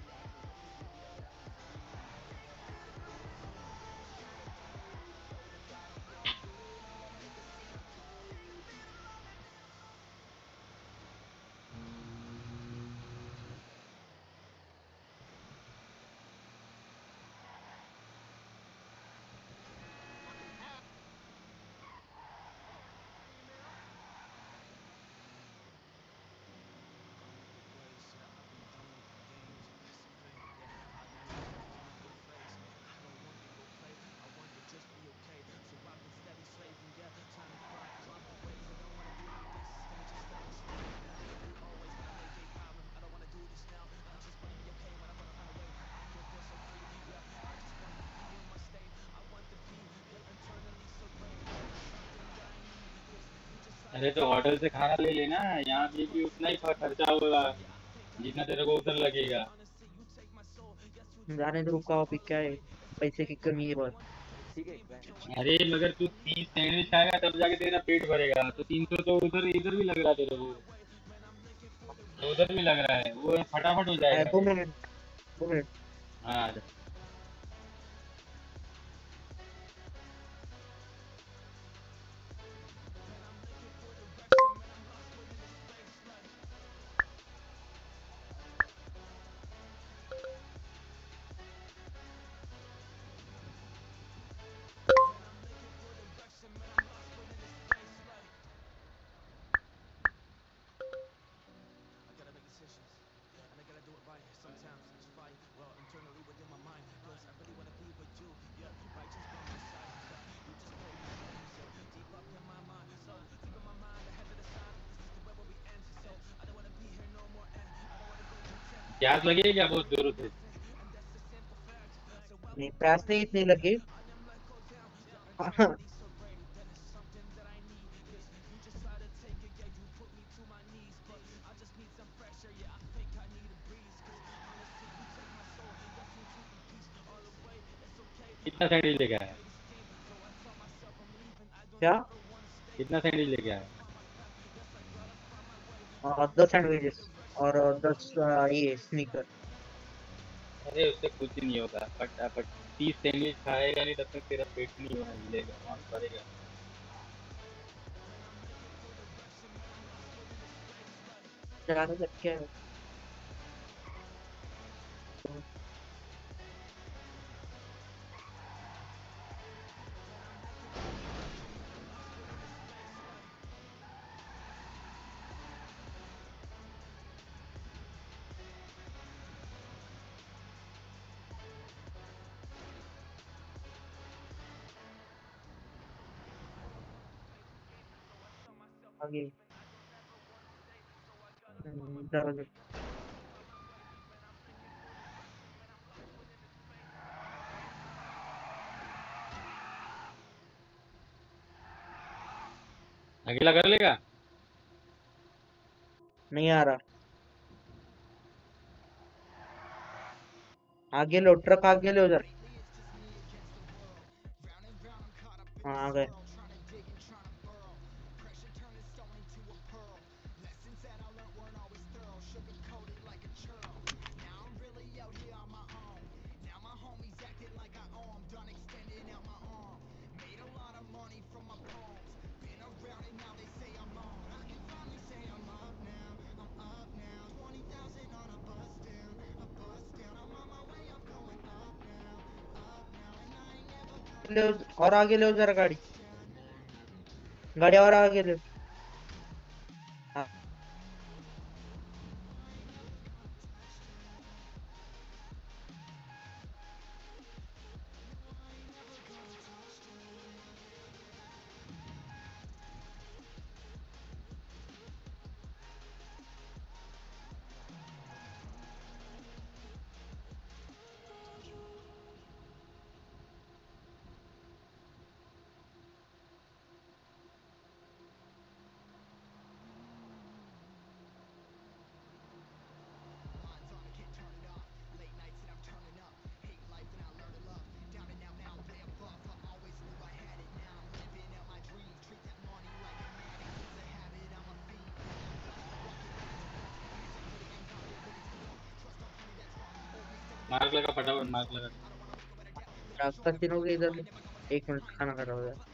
अरे तो होटल से खाना ले लेना, यहाँ पे भी उतना ही खर्चा होगा जितना तेरे को उधर लगेगा। जाने दो, रुका अभी क्या है, पैसे की कमी है बहुत। अरे मगर तू तीस सैंडविच खाएगा तब जाके तेरा पेट भरेगा, तो तीन सौ तो उधर इधर भी लग रहा है तेरे को, तो उधर भी लग रहा है, वो फटाफट हो अरे जाएगा। दो मिनट, दो मिनट। हाँ प्यास लगी है क्या बहुत जोरों से? नहीं, प्यास नहीं इतनी लगी। हाँ, कितना सैंडविच लेके आया? क्या? कितना सैंडविच लेके आया? आ, दस सैंडविचेस और आ, दस आ, ये स्नीकर। अरे उससे कुछ नहीं होगा, फटाफट तीस सैंडविच खाएगा नहीं तब तक तेरा पेट नहीं होना मिलेगा, वहाँ पड़ेगा। ज्यादा तक क्या है? आगे। हम्म, इधर आ जाओ। अकेला कर लेगा? नहीं आ रहा। आगे लो, ट्रक आगे लो उधर। हाँ आ गए। ले और आगे ले जरा गाड़ी गाड़ी और आगे ले हाँ, मार्क लगा फटाफट मार्क लगा। कसिनो के इधर एक मिनट खाना खा रहा हूँ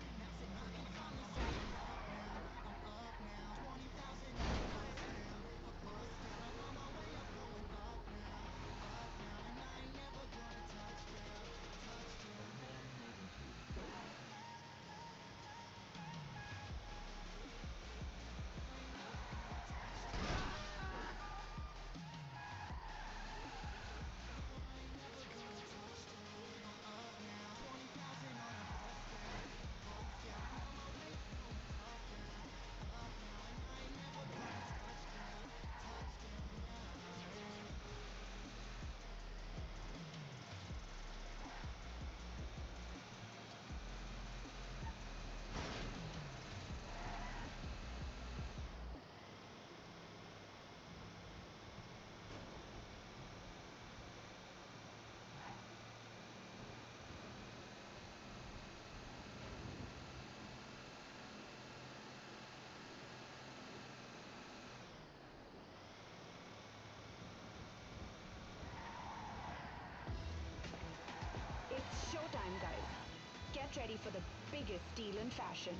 It's showtime, guys. Get ready for the biggest deal in fashion.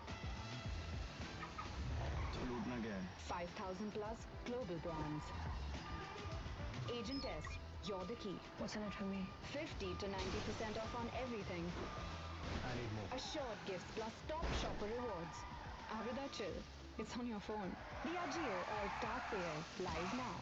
five thousand plus global brands. Agent S, you're the key. What's in it for me? fifty to ninety percent off on everything. I need more. Assured gifts plus top shopper rewards. Avida chill. It's on your phone. Diageo All-Star Sale. Live now.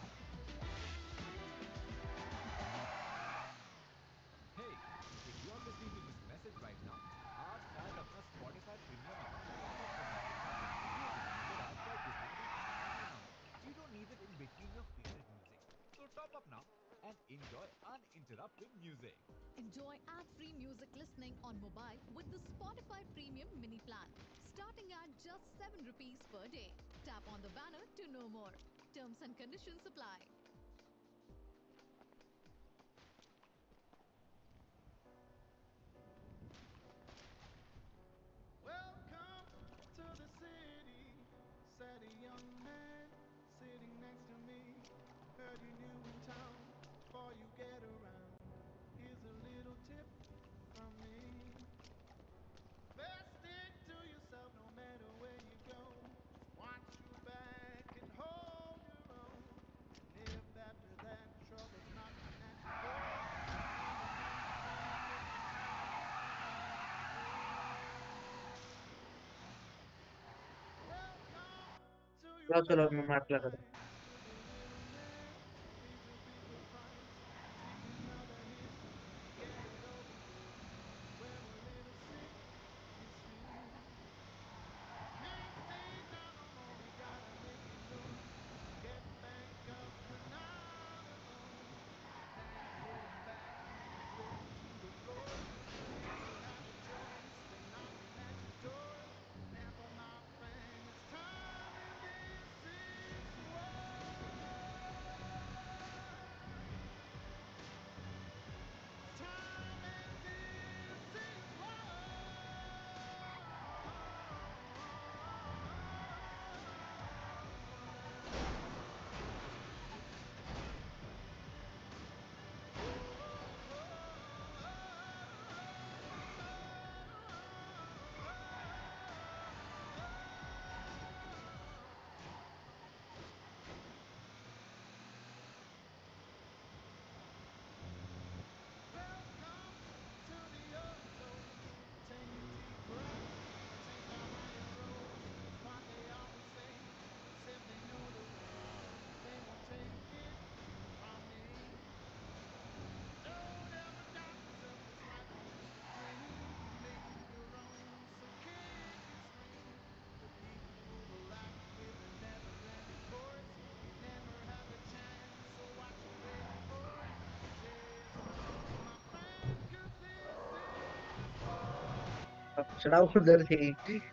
Hey, if you are listening to this message right now, आज शायद अपना Spotify Premium account top up करना हो। ये दिन अगर आपका distributor कहीं भी ना हो, you don't need it in between your favorite music. So top up now and enjoy uninterrupted music. Enjoy ad-free music listening on mobile with the Spotify Premium Mini Plan, starting at just seven rupees per day. Tap on the banner to know more. Terms and conditions apply. Welcome to the city, said a young man sitting next to me. Heard you new in town, before you get around, here's a little tip from me. Best stick to yourself no matter where you go. Watch your back and hold your own. And if after that trouble's knocking at your door, remember my friend, it's the welcome to your चलो चलो मैं mark लगा paradise with a little man pays a bigger price. Take another hit, get it over with. Where a little sick is sweet. Can't stay down no more, we gotta make it known. Get back up, you're not alone. Can't hold back, keep it driven to the floor. Never have a choice, they're knocking at your door. Never, my friend, it's time and this is war. छड़ा उधर से।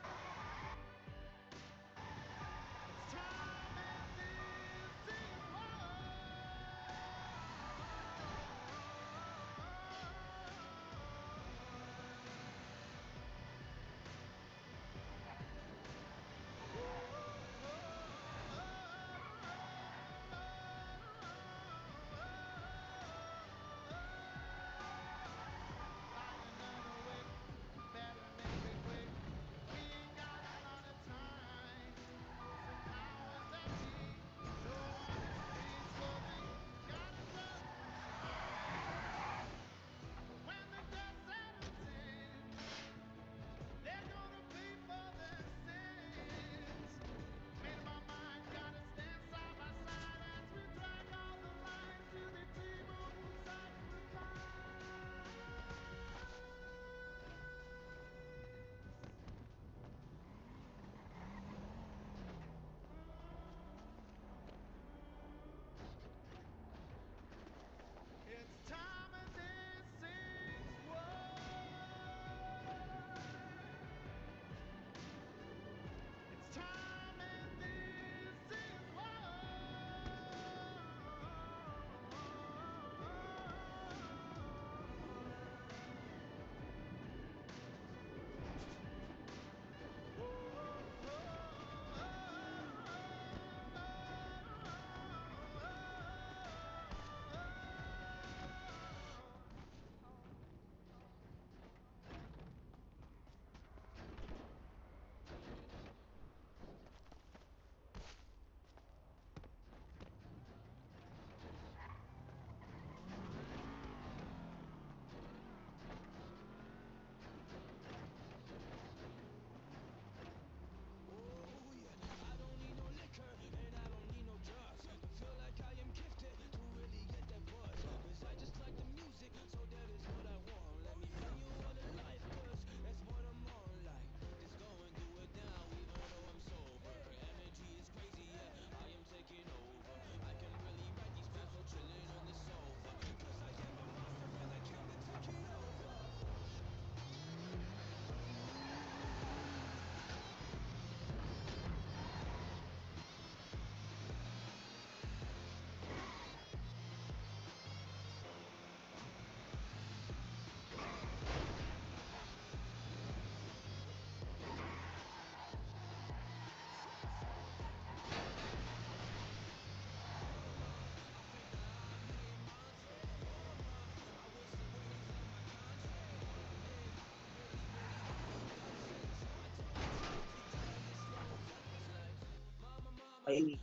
भाई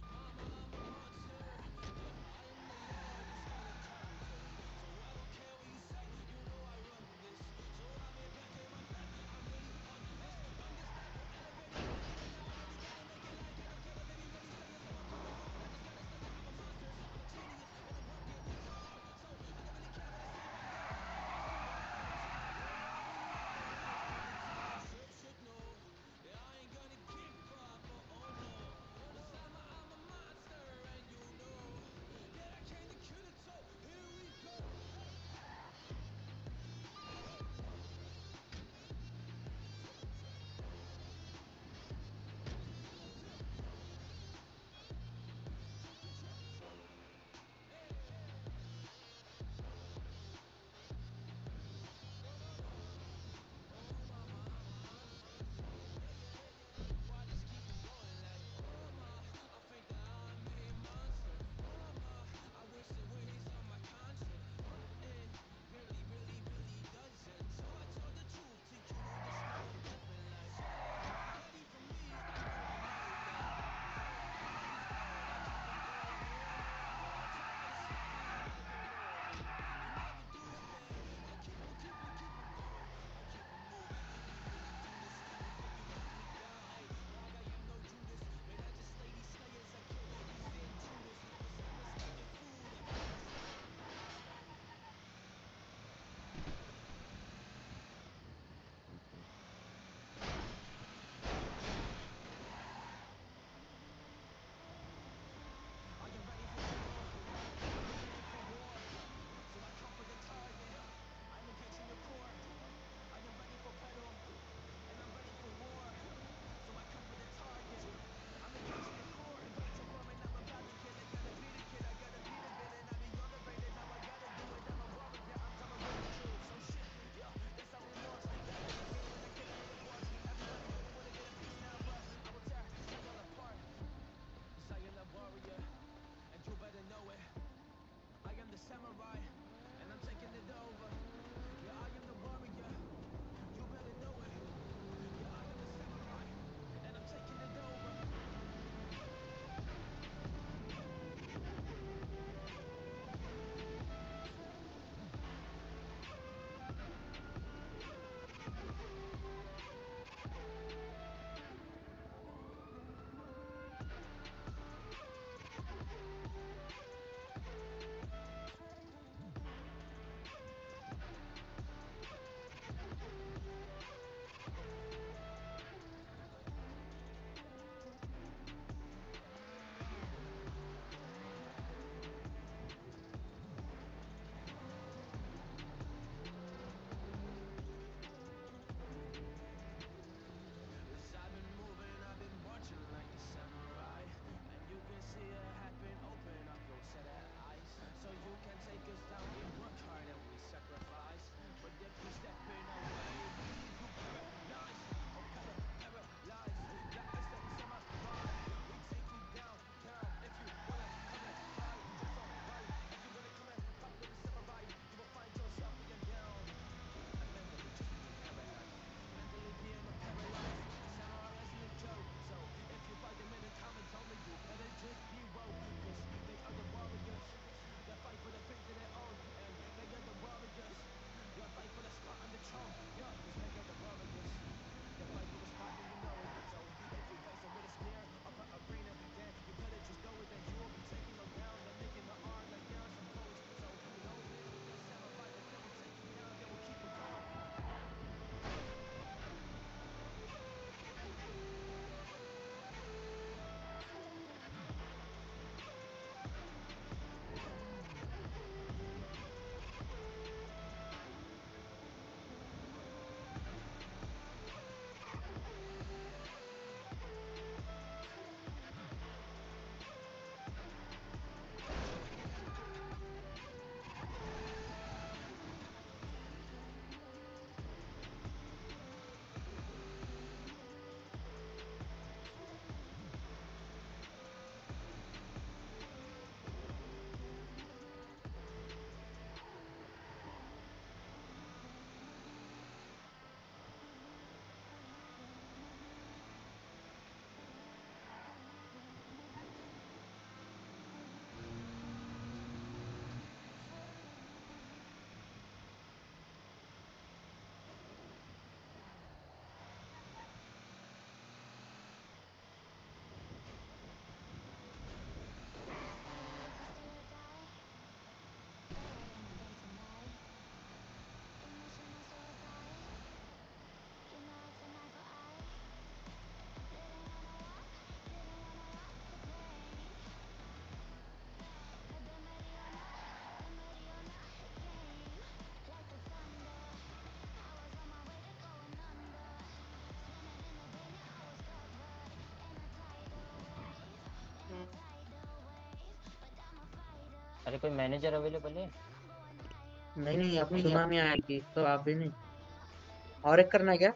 अरे कोई manager available है? नहीं नहीं, अब सुनामी आएगी तो आप भी नहीं। और एक करना है क्या?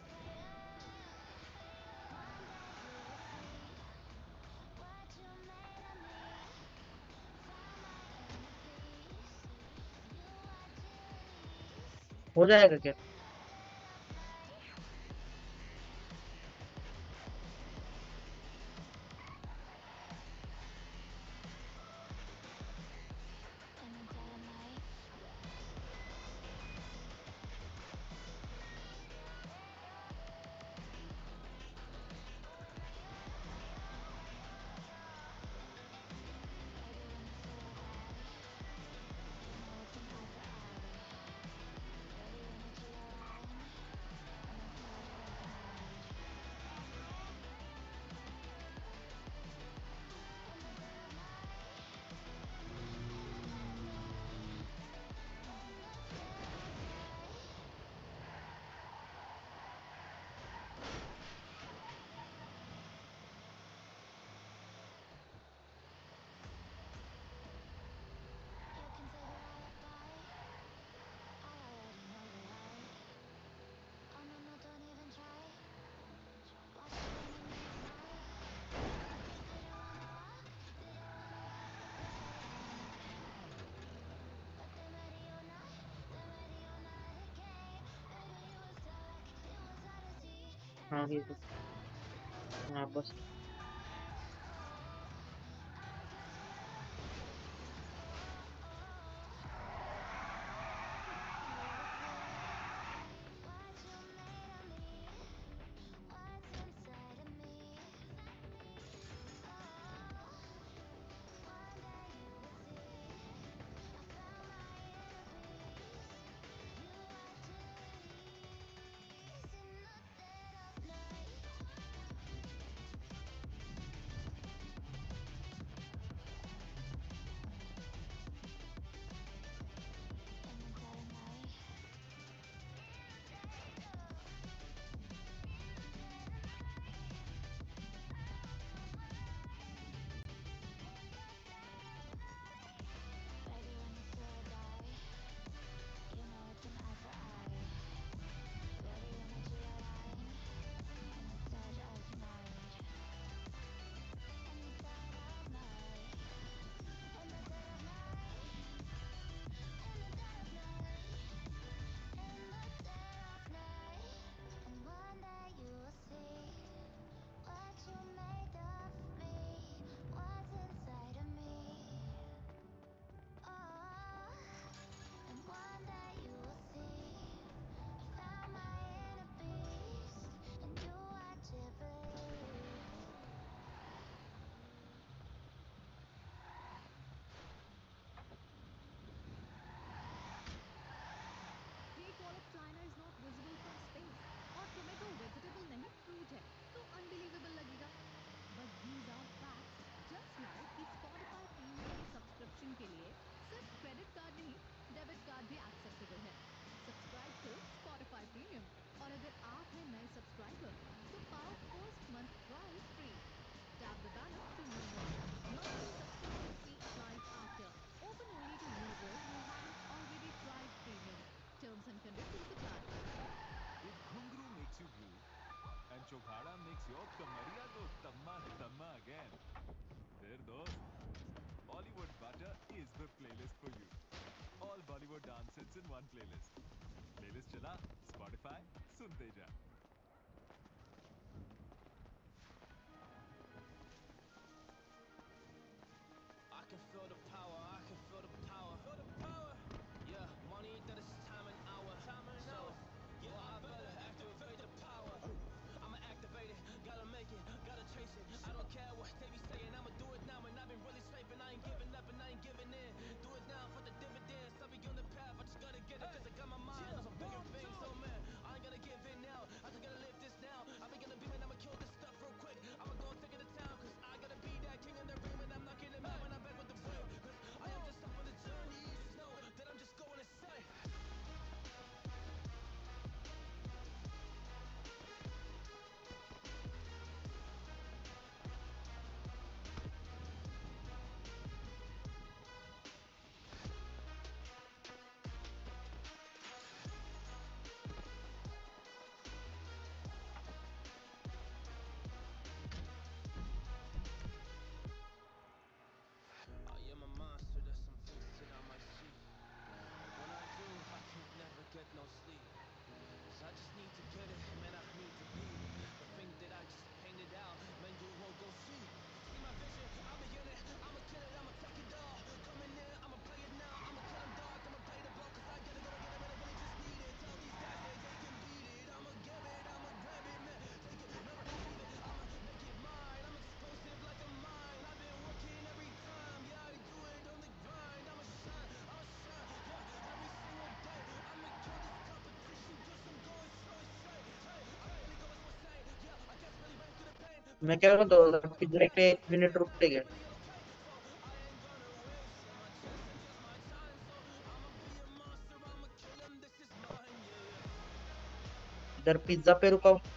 हो जाएगा क्या? हाँ ये तो, हाँ बस। Great Wall of China is not visible from space. और tomato vegetable नहीं fruit है, तो unbelievable लगेगा. But these are facts. Just like कि Spotify Premium subscription के लिए सिर्फ credit card नहीं, debit card भी acceptable है. Subscribe to Spotify Premium. और अगर आप हैं नए subscriber, तो पाओ first month trial free. Tap the banner to know more. Non-free subscription fee applies after. Open only to users who haven't already tried premium. Terms and conditions apply. If Ghungru makes you blue and Choghara makes your Kamaria go tamma tamma again, there dost, Bollywood Butter is the playlist for you. All Bollywood dance hits in one playlist. Playlist chala, Spotify, sunte ja. I can feel the power, I can feel the power. Feel the power. Yeah, money that is time and hour. Time and so, hour. Yeah, well, I better activate the power. I'ma activate it, gotta make it, gotta chase it. I don't care what they be saying, I'ma do it now. And I've been really scraping, I ain't giving up and I ain't giving in. Do it now for the dividends, I'll be on the path. I just gotta get it, cause I got my mind on some bigger things. So man, I ain't gonna give in now, I just gotta live this now. I be gonna be man, I'ma kill this stuff real quick. I'ma go and take it to town, cause I gotta be that king in the ring when I'm knocking him out. When I'm back with the ring, मैं क्या बोलता हूँ pizza पे एक minute रुक देगा इधर pizza पे रुका हूँ।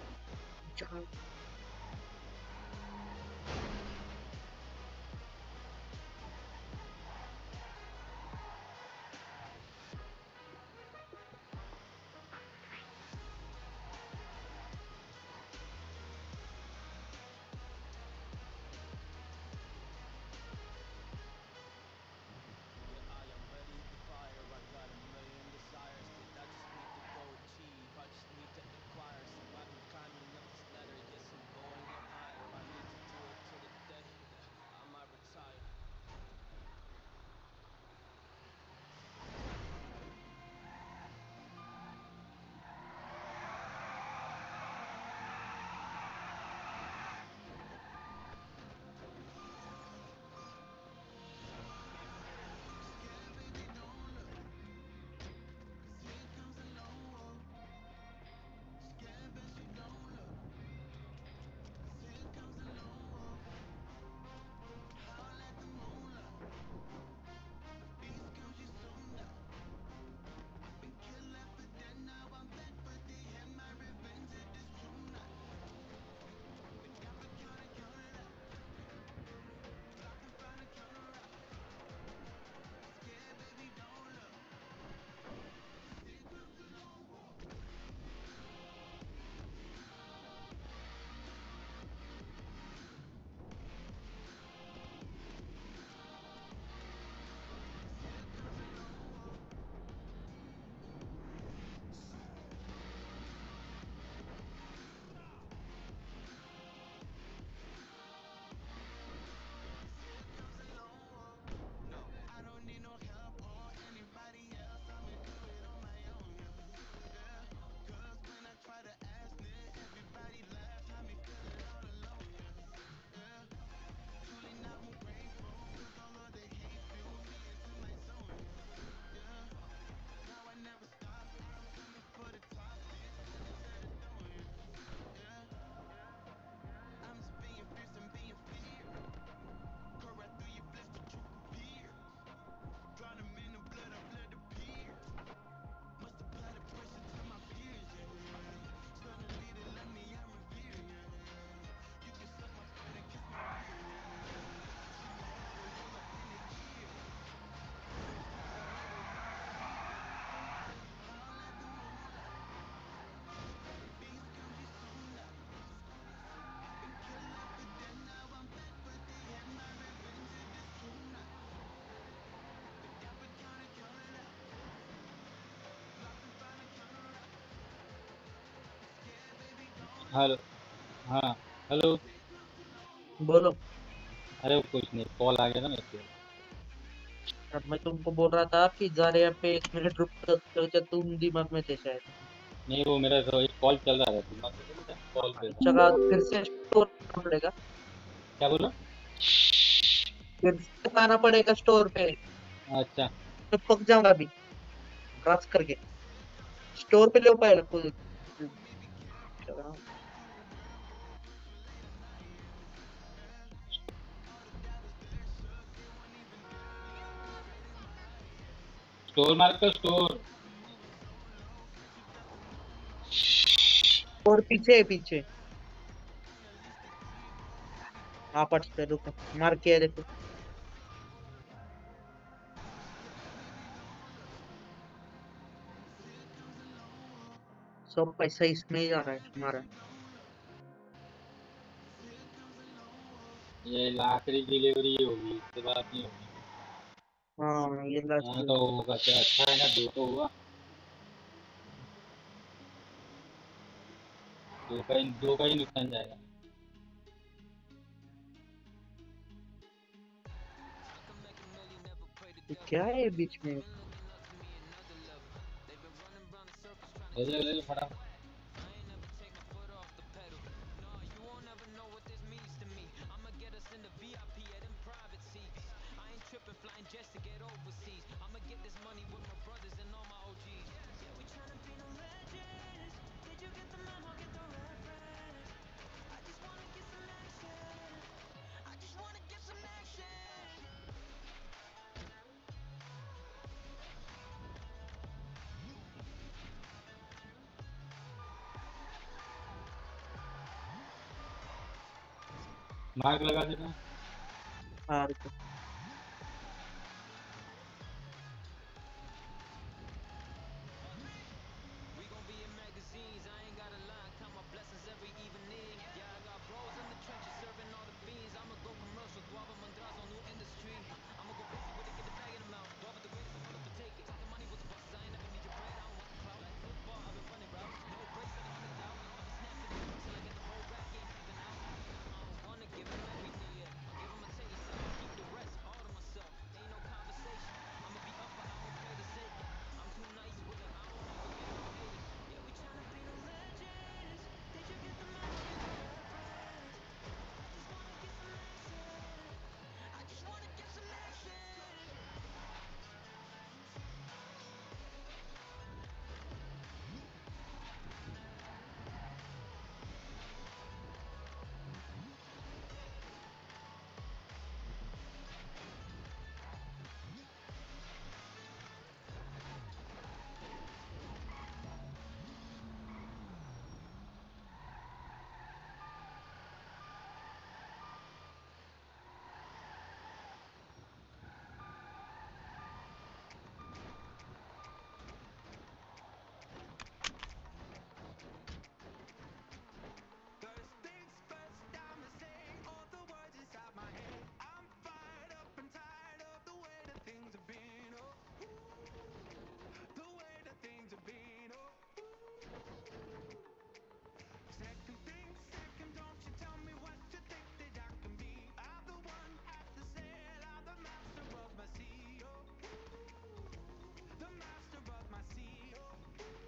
हेलो। हाँ हेलो। बोलो अरे वो कुछ नहीं, कॉल आ गया था ना इसलिए। अब मैं तुमको बोल रहा था पिज्जा रे पे एक मिनट रुक कर तुम दिमाग में थे शायद नहीं वो मेरा तो एक कॉल चल रहा था, दिमाग में था, कॉल पे था। जगह फिर से स्टोर करना पड़ेगा क्या बोला? फिर से आना पड़ेगा स्टोर पे अच्छा मैं पक जाऊंगा अभी क्रॉस करके स्टोर पे ले पाएगा खुद स्टोर मार्क का स्टोर। और पीछे है पीछे हाँ पट पे रुको मार के देखो सब पैसा इसमें ही जा रहा है हमारा ये आखिरी डिलीवरी होगी, इसके बाद नहीं होगी। हाँ ये लास्ट हाँ तो होगा क्या, अच्छा है ना, दो तो हुआ। दो का ही दो का ही नुकसान जाएगा। ये क्या है बीच में ले ले ले ले फटाफट। मार्क लगा देना। हाँ रुको। We gon' be in magazines, I ain't gotta lie, count my blessings every evening. Yeah, I got bros in the trenches serving all the fiends. I'ma go commercial, guava mandrazo, new industry. I'ma go crazy with it, get the bag in the mouth. Guava the greatest, I'm willing to take it. Talking money with the bosses, I ain't never need your bread. I don't want the clout like football, I've been running routes. No breaks, seven hundred out. I've been snapping the bricks till I get the whole rap game packing out. I don't wanna give him everything yet. I'll give him a taste, I'ma keep the rest all to myself. Ain't no conversation, I'ma be up, but I won't play the safe. I'm too nice with it, I don't ever get impatient. Yeah, we tryna be the legends. Did you get the memo, you girlfriend? I just wanna get some action. I just wanna get some action. First things first, I'ma say all the words inside my head. I'm fired up and tired of the way that things have been. Oh, the way that things have been. Oh, second thing second, don't you tell me what you think that I can be. I'm the one at the sail, I'm the master of my sea. Oh, the master of my sea. Oh,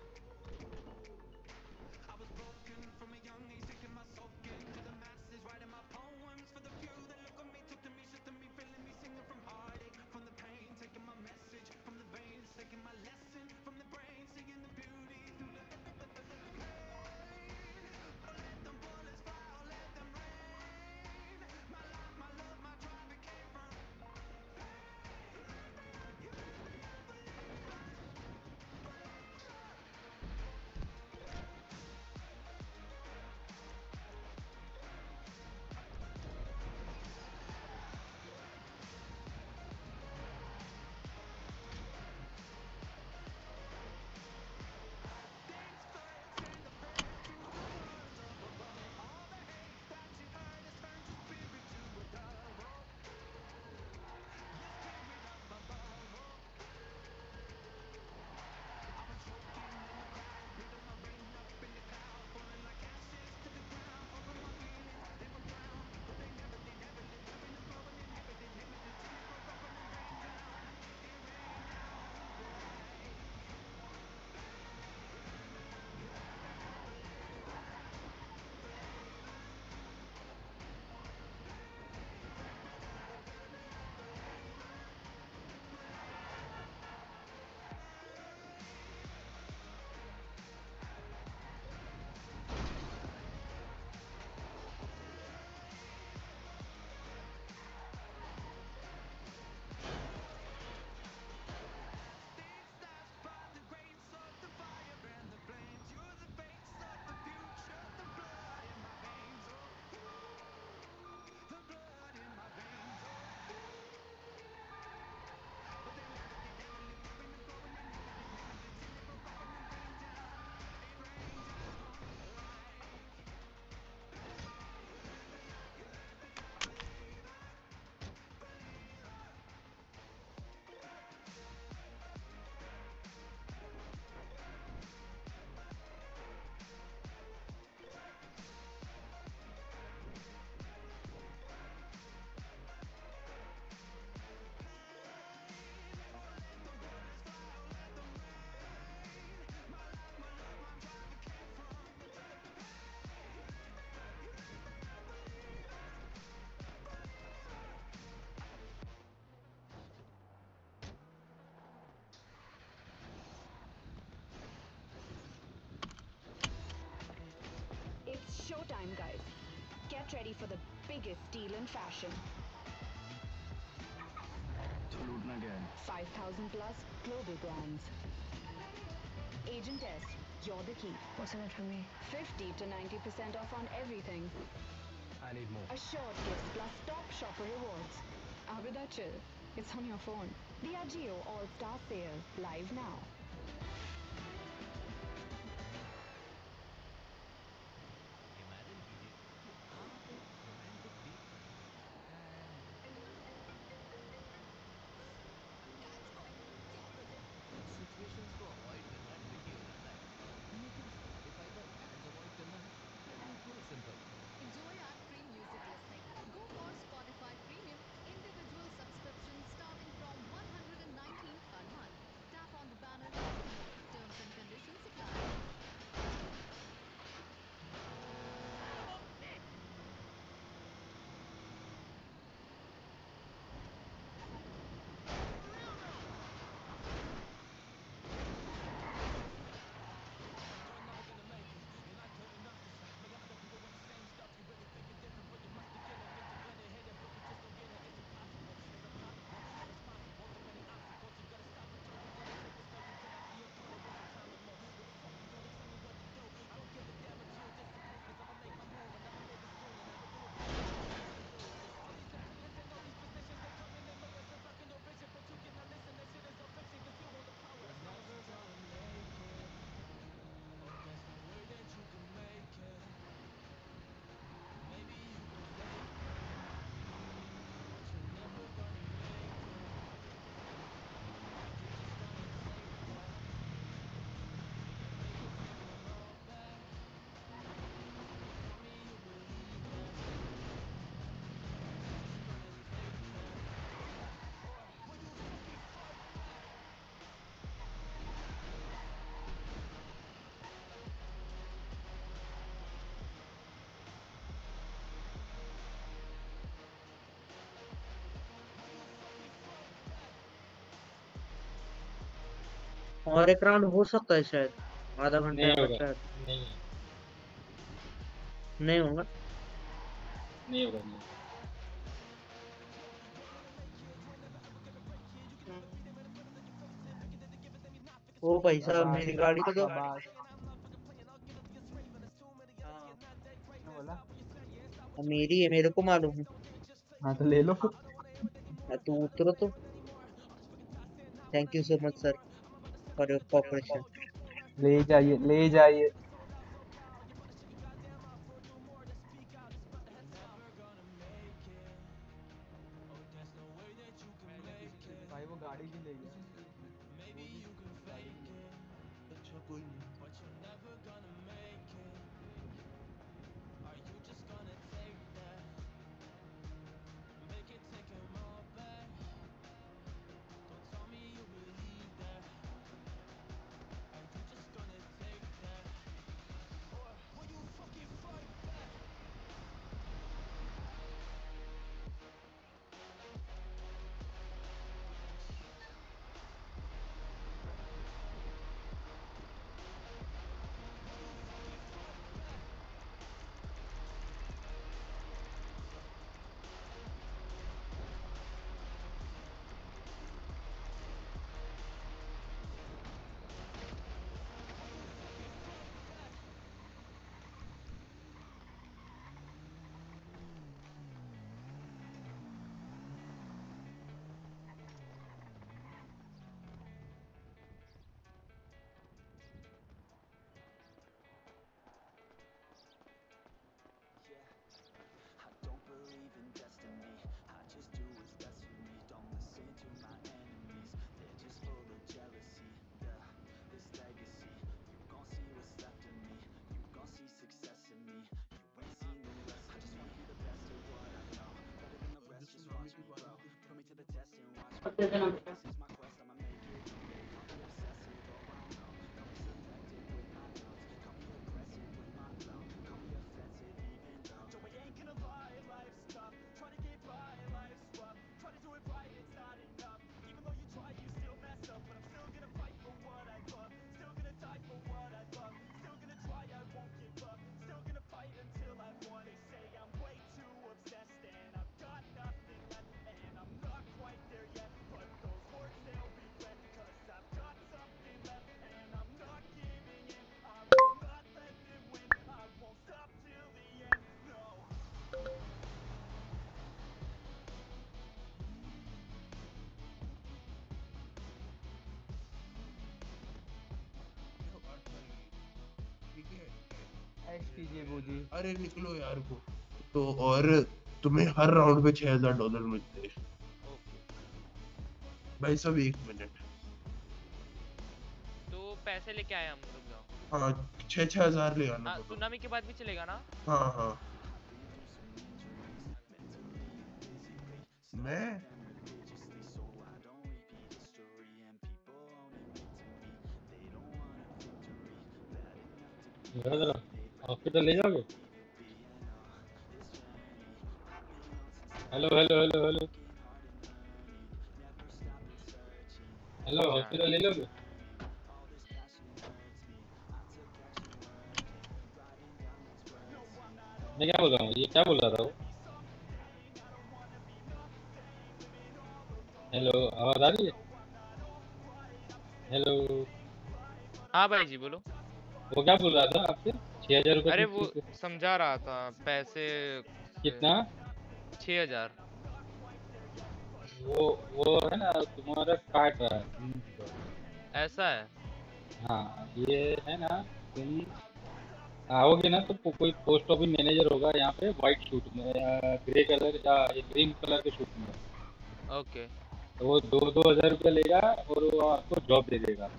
I was broken from a young age, taking my soul into the masses, writing my poems for the few that look at me, took to me, shit to me, feeling me, singing from heartache, from the pain, taking my message from the veins, taking my lesson from the brain, seeing the beauty through the pain. Oh, let them bullets fly, oh, let them rain. My life, my love, my drive, it came from things first and a prayer to the ones up above. All the hate that you've heard has turned your spirit to a dove. Oh, your spirit up above. Oh, I was choking in the crowd, building my rain up in the cloud, falling like ashes to the ground. All of my feelings, they were drowned, but they never did, never did. Ebbing and flowing, inhibited, limited, till it broke up and it rained down. It rained down like things slashed by the grace of the fire and the flames. You're the face of the future, the blood in my veins. Oh, the blood in my veins. Oh, but they never did, never lived, ebbing and flowing, inhibited, limited, till it broke up and it rained down. It rained down like It's showtime, guys. Get ready for the biggest deal in fashion. तो लूटना क्या है? five thousand plus global brands. Agent S, you're the key. What's in it for me? fifty to ninety percent off on everything. Assured gifts plus top shopper rewards. Avida chill. It's on your phone. Diageo All Star Sale live now. Imagine कीजिए कि आप एक romantic date पर हैं कुछ situations को avoid करना tricky हो जाता है, लेकिन स्पॉटिफाई पर एड्स अवॉइड करना बिल्कुल simple. Enjoy ad-free music listening. Go for Spotify Premium individual subscription starting from one hundred nineteen per month. Tap on the banner to know more. Terms and conditions apply. और एक round हो सकता है शायद, आधा घंटा नहीं होगा, बचा है। नहीं नहीं होगा। नहीं होगा नहीं। ओ भाई साहब शाबाश मेरी गाड़ी को तो शाबाश। क्या बोला? मेरी है, मेरे को मालूम है। हाँ तो ले लो। हाँ, तू उतरो तो। Thank you so much sir for your cooperation. ले जाइए ले जाइए। भाई वो गाड़ी भी ले गया, वो भी गाड़ी भी ले गया। अच्छा कोई नहीं। नेक्स्ट कीजिए मोदी। अरे निकलो यार को तो, और तुम्हें हर राउंड पे छह हजार डॉलर मिलते हैं भाई सब एक मिनट। तो पैसे लेके आए हम रुक जाओ। हाँ छह छह हजार ले आना हाँ दोनों। सुनामी के बाद भी चलेगा ना? हाँ हाँ मैं हॉस्पिटल ले जाओगे? Hello hello hello hello hello hospital ले लोगे? मैं क्या बोल रहा हूँ, ये क्या बोल रहा था वो? हेलो आवाज आ रही है? हेलो हाँ भाई जी बोलो। वो क्या बोल रहा था आपसे? छह हजार रुपये अरे किस वो चीज़ से? समझा रहा था पैसे। कितना? छह हजार। वो वो है ना तुम्हारा काट रहा है। ऐसा है? हाँ ये है ना, तुम आओगे ना तो को- कोई पोस्ट ऑफिस मैनेजर होगा यहाँ पे व्हाइट सूट में या ग्रे कलर या क्रीम कलर के सूट में। ओके तो वो दो दो हजार रुपया लेगा और वो आपको जॉब दे देगा।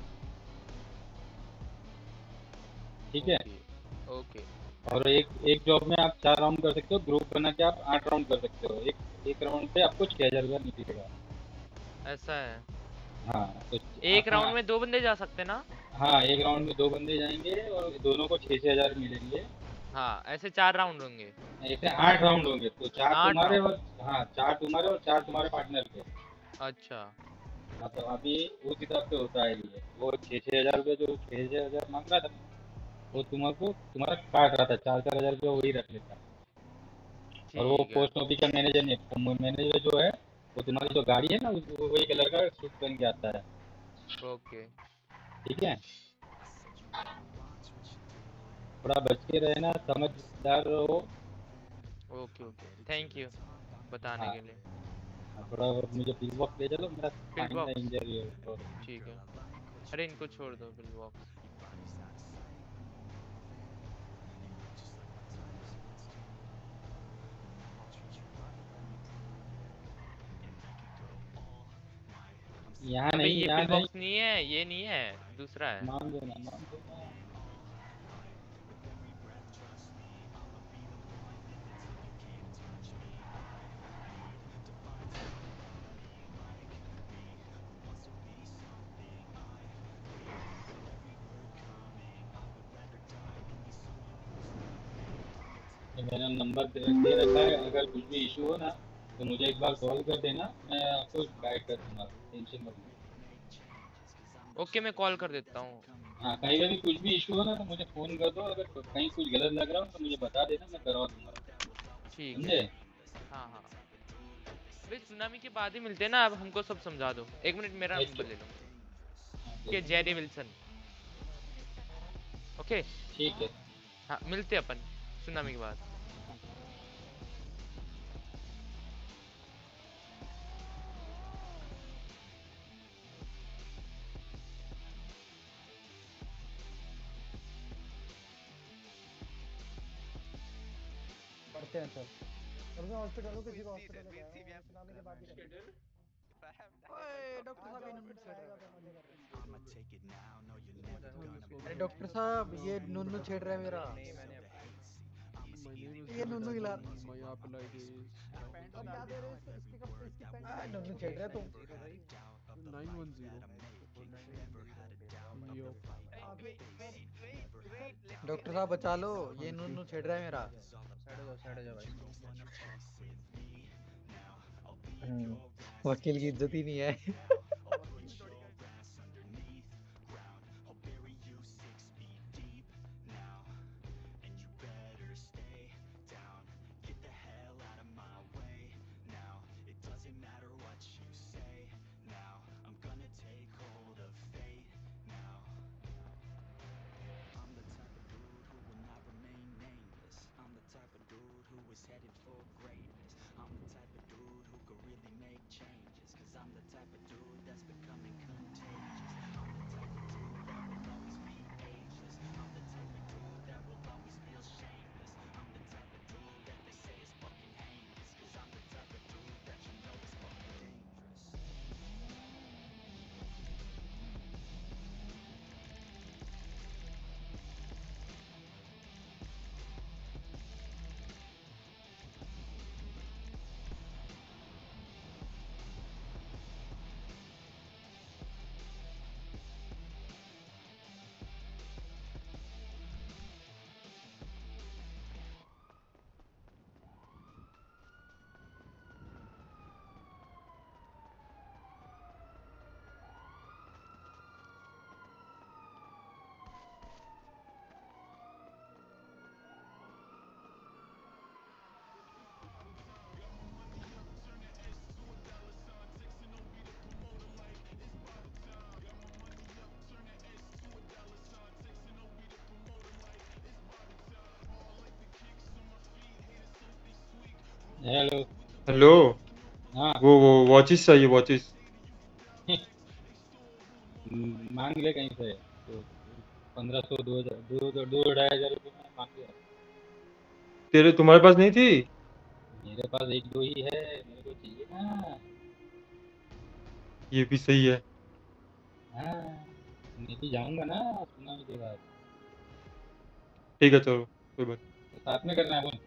ठीक है। ओके और एक एक जॉब में आप चार राउंड कर सकते हो, ग्रुप बना के आप आठ राउंड कर सकते हो। एक एक राउंड पे आपको छह हजार रुपया निकलेगा। ऐसा है। हाँ तो एक हाँ राउंड में दो बंदे जा सकते ना? हाँ एक राउंड में दो बंदे जाएंगे और दोनों को छह छह हजार मिलेंगे। हाँ ऐसे चार राउंड होंगे। ऐसे आठ राउंड होंगे तो चार आठ तुम्हारे राउंड। और हाँ चार तुम्हारे और चार तुम्हारे पार्टनर के। अच्छा हाँ तो अभी उस हिसाब से होता है ये। वो छः छः हजार रुपये जो छः छः हजार मांग रहा था ना, वो तुमको तुम्हारा काट रहा था, चार चार हजार रुपये वही रख लेता। और वो ठीक है। पोस्ट ऑफिस का मैनेजर नहीं, मैनेजर जो है वो तुम्हारी जो गाड़ी है ना वो वही कलर का सूट पहन के आता है। ओके ठीक है। थोड़ा बच के रहना, समझदार रहो। ओके ओके थैंक यू बताने हाँ के लिए। हाँ, थोड़ा मुझे पिल बॉक्स ले चलो, मेरा पिल फाइन बॉक्स इंजरी है तो। ठीक है। अरे इनको छोड़ दो पिल बॉक्स। यहाँ अबे नहीं ये यहाँ पिल नहीं। बॉक्स नहीं है, ये नहीं है, दूसरा है। मान देना मान देना। ये मेरा नंबर दे दे रखा है, अगर कुछ भी इशू हो ना तो मुझे एक बार कॉल कर देना, मैं आपको गाइड कर दूंगा, टेंशन मत लो। ओके मैं कॉल कर देता हूँ। हाँ कहीं का भी कुछ भी इशू हो ना तो मुझे फ़ोन कर दो, अगर कहीं कुछ गलत लग रहा हो तो मुझे बता देना, मैं करवा दूंगा। ठीक है। समझे? हाँ हाँ भाई सुनामी के बाद ही मिलते हैं ना, अब हमको सब समझा दो। एक मिनट मेरा नंबर ले लो। के जेरी विल्सन। ओके ठीक है। हाँ मिलते हैं अपन सुनामी के बाद। करते हैं सर। और मैं हॉस्पिटल हूँ, किसी को हॉस्पिटल ले जाऊंगा सुनामी के बाद ही करेंगे। ओए डॉक्टर साहब इन मिनट छेड़ रहे हैं। अरे डॉक्टर साहब ये नुन्नू छेड़ रहा है मेरा। ये नुन्नू हिला। और क्या दे रहे हो इसको, इसके कप इसकी पैंट में नुन्नू छेड़ रहा है तुम। नाइन वन जीरो यो डॉक्टर साहब बचा लो, ये नुन्नू छेड़ रहा है मेरा। साइड जाओ साइड जाओ भाई। वकील की इज्जत ही नहीं है। हेलो। हेलो। हाँ। वो वो वॉचेस चाहिए वॉचेस। मांग ले कहीं से तो पंद्रह सौ दो हजार दो दो दो ढाई हजार रुपये में मांग ले। तेरे तुम्हारे पास नहीं थी? मेरे पास एक दो ही है, मेरे को चाहिए ना। ये भी सही है। हाँ, मैं भी जाऊंगा ना सुनामी के बाद। ठीक है चलो कोई बात। साथ में करना है अपन।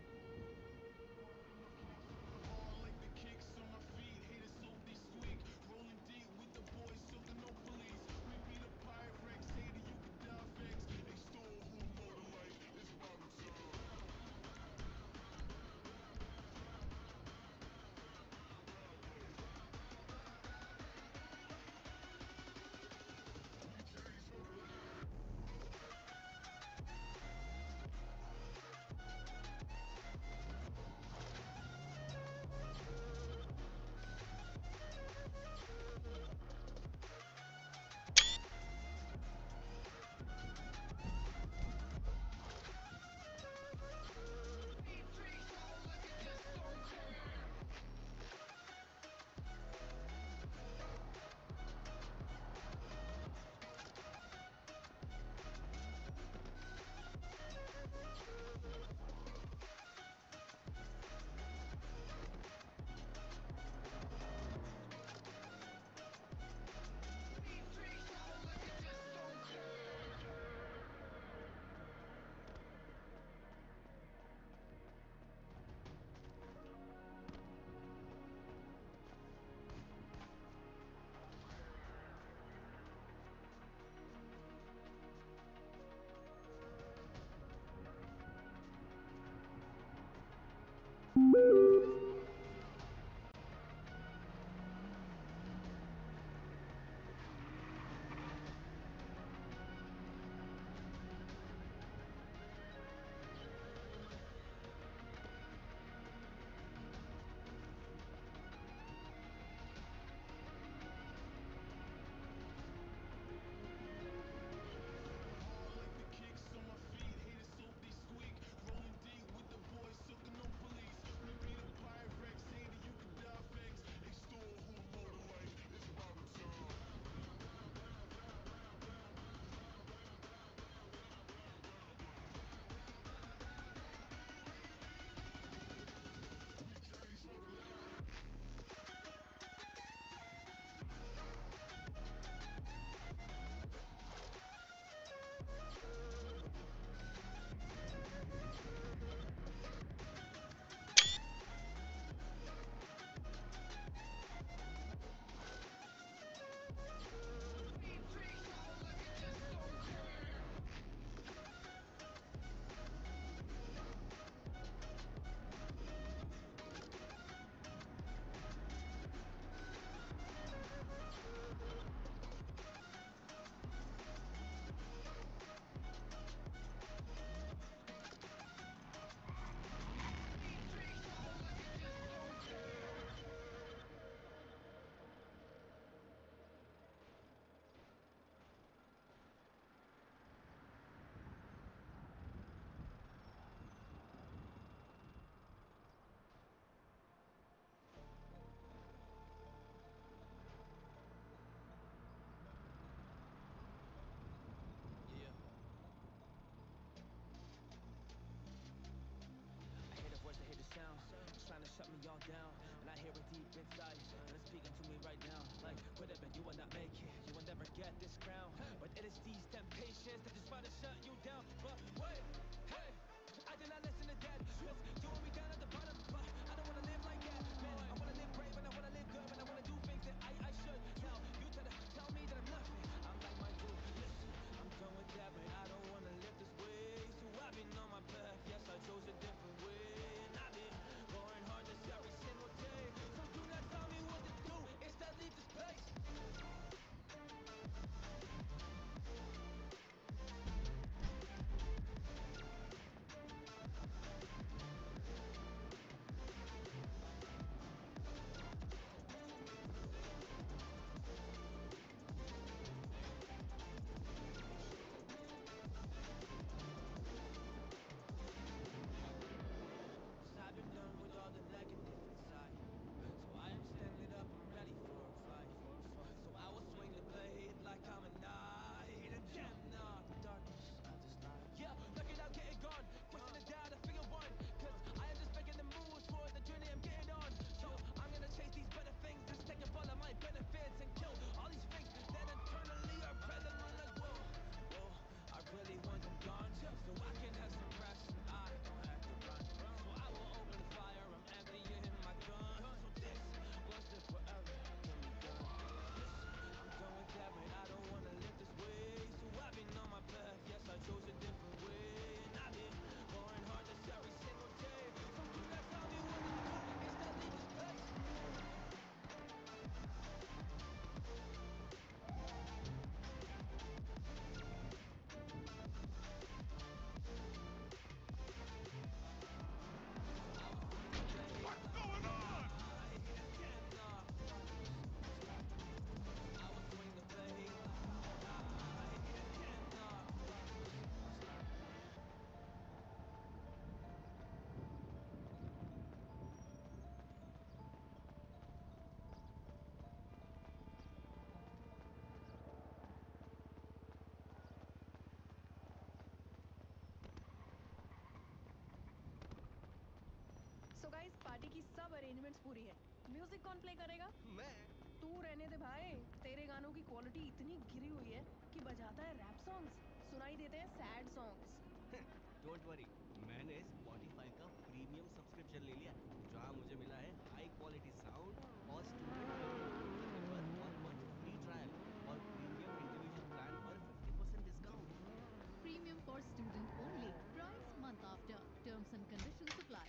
की सब अरेंजमेंट्स पूरी है। म्यूजिक कौन प्ले करेगा? मैं। तू रहने दे भाई, तेरे गानों की क्वालिटी इतनी गिरी हुई है कि बजाता है रैप सॉन्ग्स, सुनाई देते हैं सैड सॉन्ग्स। डोंट वरी, मैंने Spotify का प्रीमियम सब्सक्रिप्शन ले लिया, जहाँ मुझे मिला है हाई क्वालिटी साउंड और स्टूडेंट आईडी अपलोड करने पर वन मंथ फ्री ट्रायल और प्रीमियम इंडिविजुअल प्लान पर fifty percent discount. Premium for student only. Price month after. Terms and conditions apply.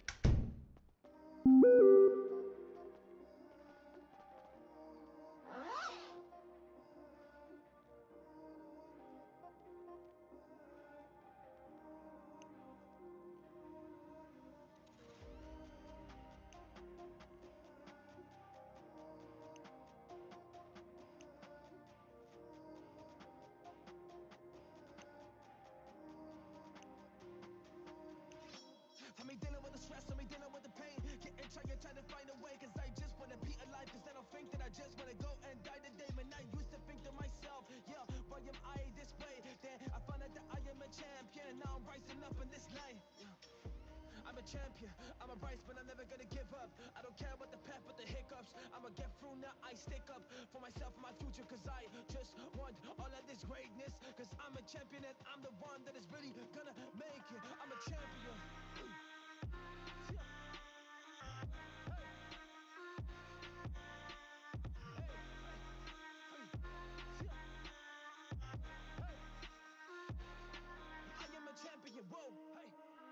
I mean dealing with the stress, I mean dealing with the pain. Getting trying, trying to find a way, cause I just wanna be alive. Cause I don't think that I just wanna go and die today. Man, I used to think to myself, yeah, why am I this way? Then I found out that I am a champion. Now I'm rising up in this life. Yeah. I'm a champion, I'm a rise, but I'm never gonna give up. I don't care about the path, but the hiccups. I'ma get through now, I stick up for myself and my future. Cause I just want all of this greatness. Cause I'm a champion and I'm the one that is really gonna make it. I'm a champion. I am a champion, whoa, hey.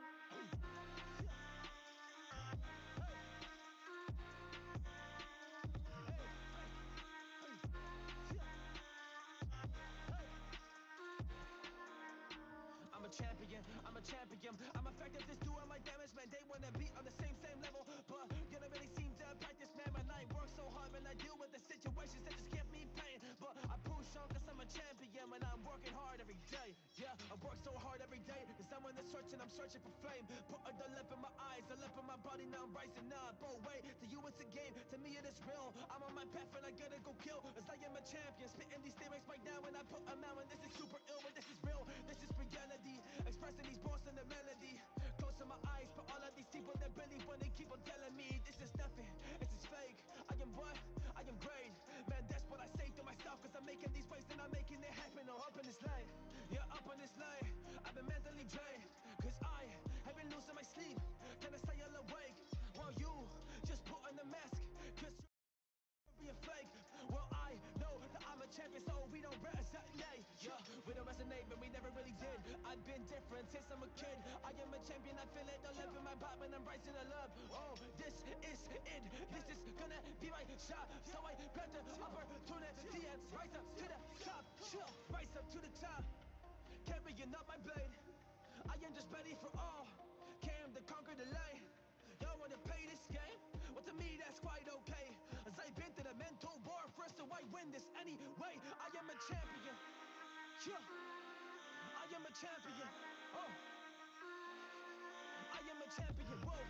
I'm a champion, I'm a champion. I'm effective, just doing my damage, man. They wanna be on the same, same level, but you don't really seem to practice, man. Man, I work so hard, man. I deal with the situations that just give me pain, but I push on cause I'm a champion, man. I'm working hard every day. Yeah, I work so hard every day, cause I'm in the search and I'm searching for flame. Put a lip in my eyes, a lip in my body, now I'm rising up. Oh wait, to you it's a game, to me it is real. I'm on my path and I gotta go kill, as I am a champion. Spitting these lyrics right now and I put them out, and this is super ill, but this is real, this is reality. Expressing these bars in the melody. Closing my eyes, but all of these people that believe when they keep on telling me this is nothing, this is fake. I am what? I am great. Man, that's what I say to myself, cause I'm making these waves and I'm making it happen. Oh, up in this lane, yeah, up in this lane. I've been mentally drained, cause I have been losing my sleep. Can I stay all awake while you just put on the mask? Cause you're fake. Well, I know that I'm a champion, so we don't resonate. Yeah, we don't resonate, but we never really did. I've been different since I'm a kid. I am a champion, I feel it, I live in my pop, and I'm rising to love. Oh, this is it. This is gonna be my shot. So I grab the opportunity and rise up to the top. Chill, rise up to the top. Carrying up my blade. I am just ready for all. Came to conquer the light. Y'all wanna play this game? Well, to me, that's quite okay. As I've been to the mental war first, so I win this anyway. I am a champion. Yeah. I am a champion. Oh. I am a champion. Whoa.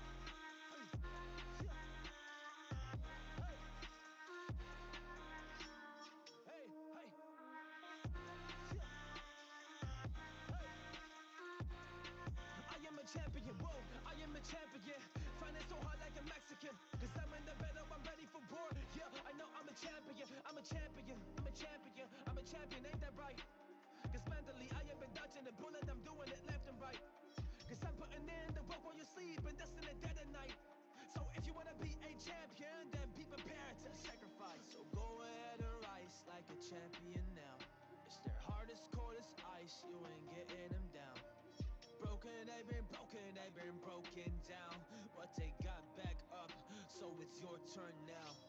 Hey, hey. I am a champion, whoa, I am a champion. Find it so hard like a Mexican, cause I'm in the battle, I'm ready for war. Yeah, I know I'm a champion, I'm a champion, I'm a champion, I'm a champion, ain't that right? Cause mentally I have been dodging the bullet, I'm doing it left and right. Cause I'm putting in the work while you sleep, and that's in the dead of night. So if you wanna be a champion, then be prepared to sacrifice. So go ahead and rise like a champion now. It's their hardest, coldest ice, you ain't getting them down. Broken, they've been broken, they've been broken down, but they got back up, so it's your turn now.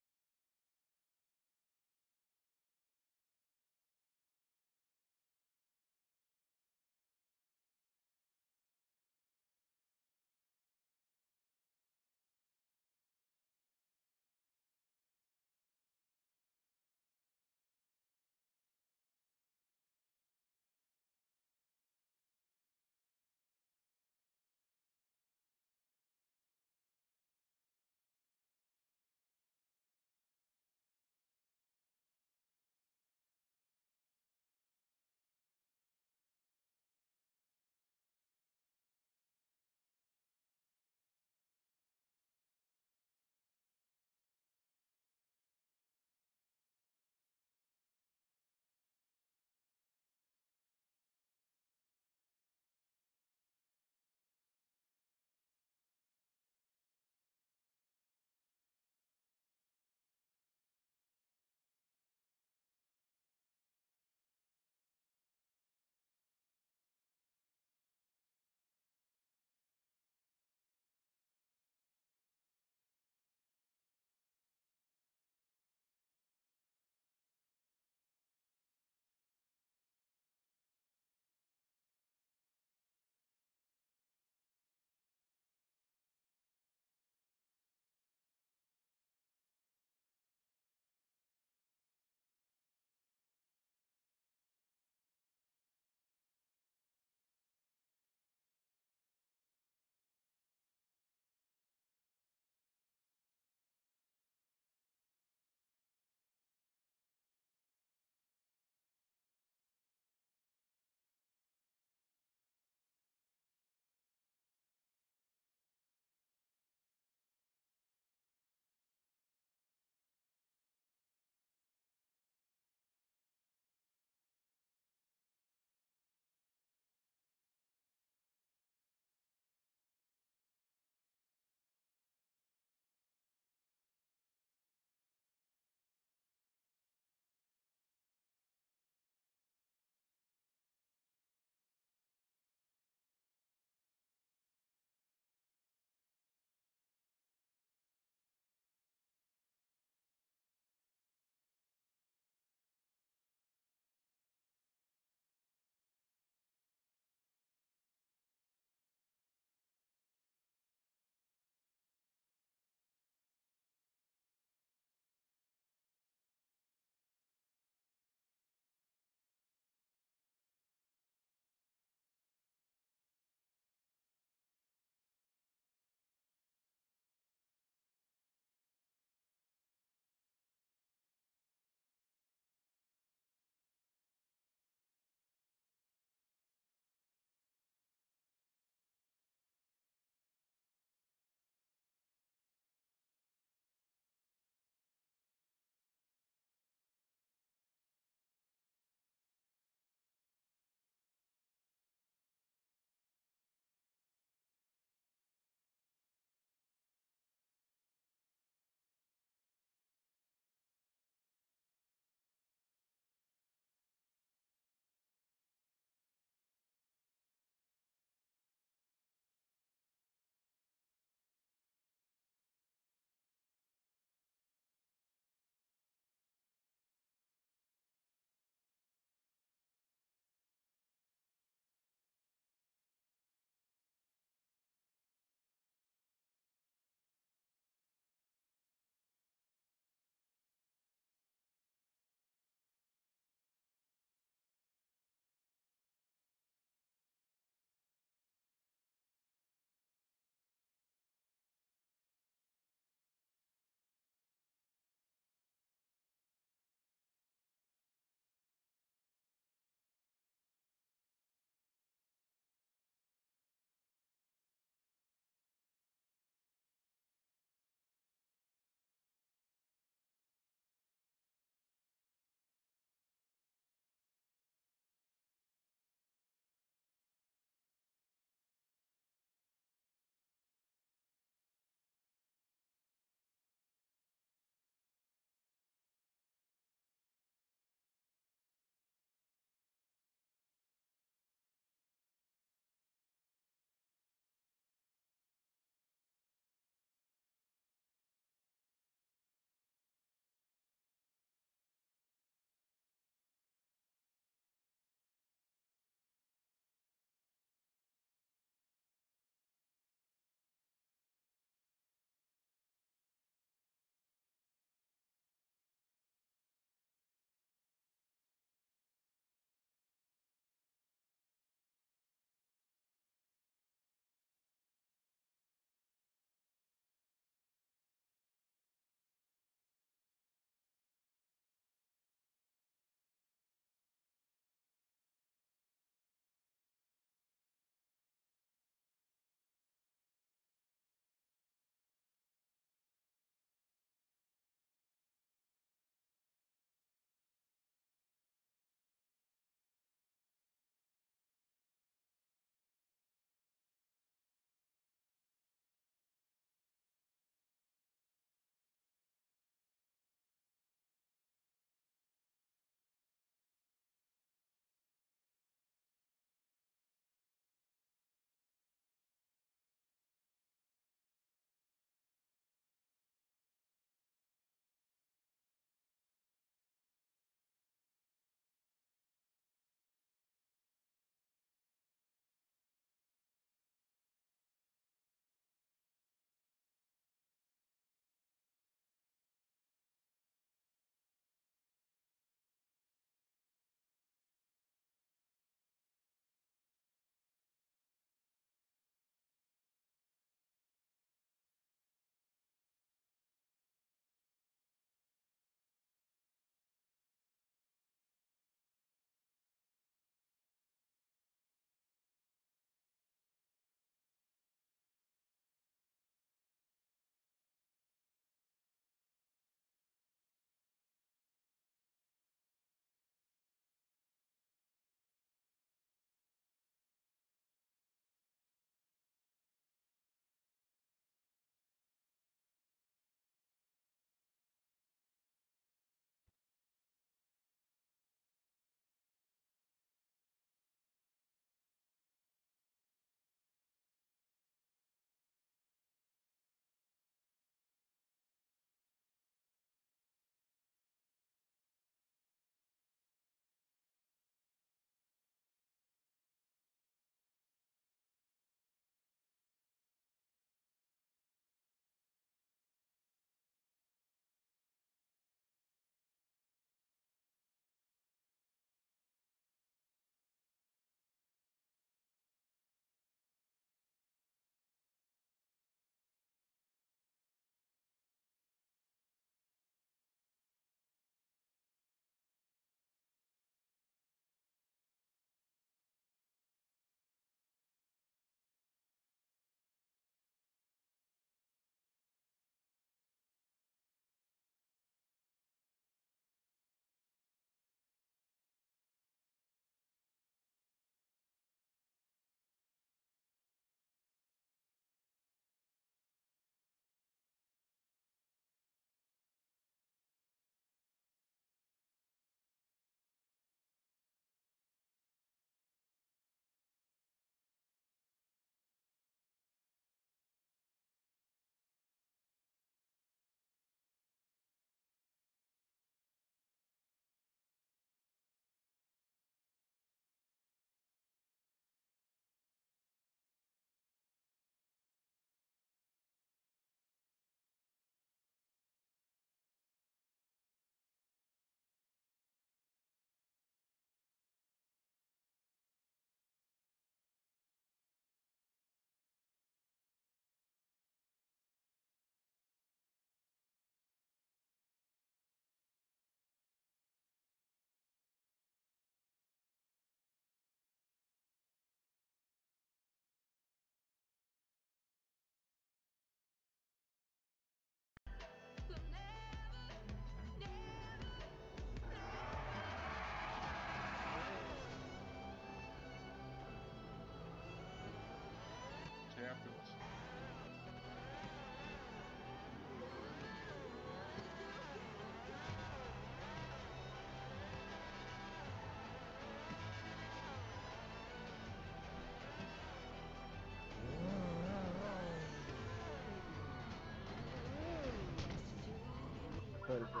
करके।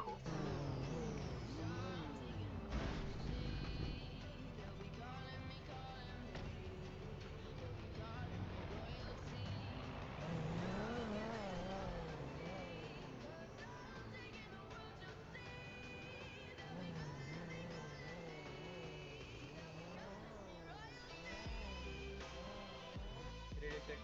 Radio check.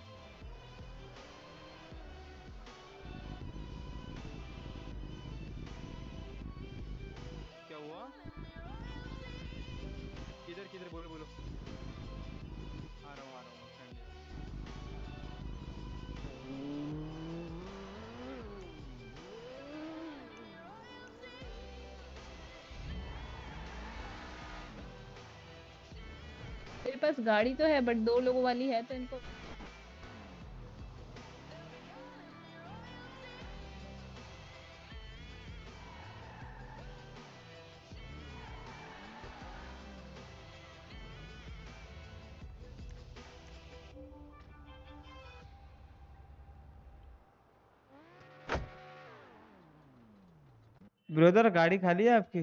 क्या हुआ? किधर किधर बोलो बोलो। आ रहा हूँ आ रहा हूँ फ्रेंड। मेरे पास गाड़ी तो है बट दो लोगों वाली है तो इनको ब्रदर गाड़ी खाली है आपकी?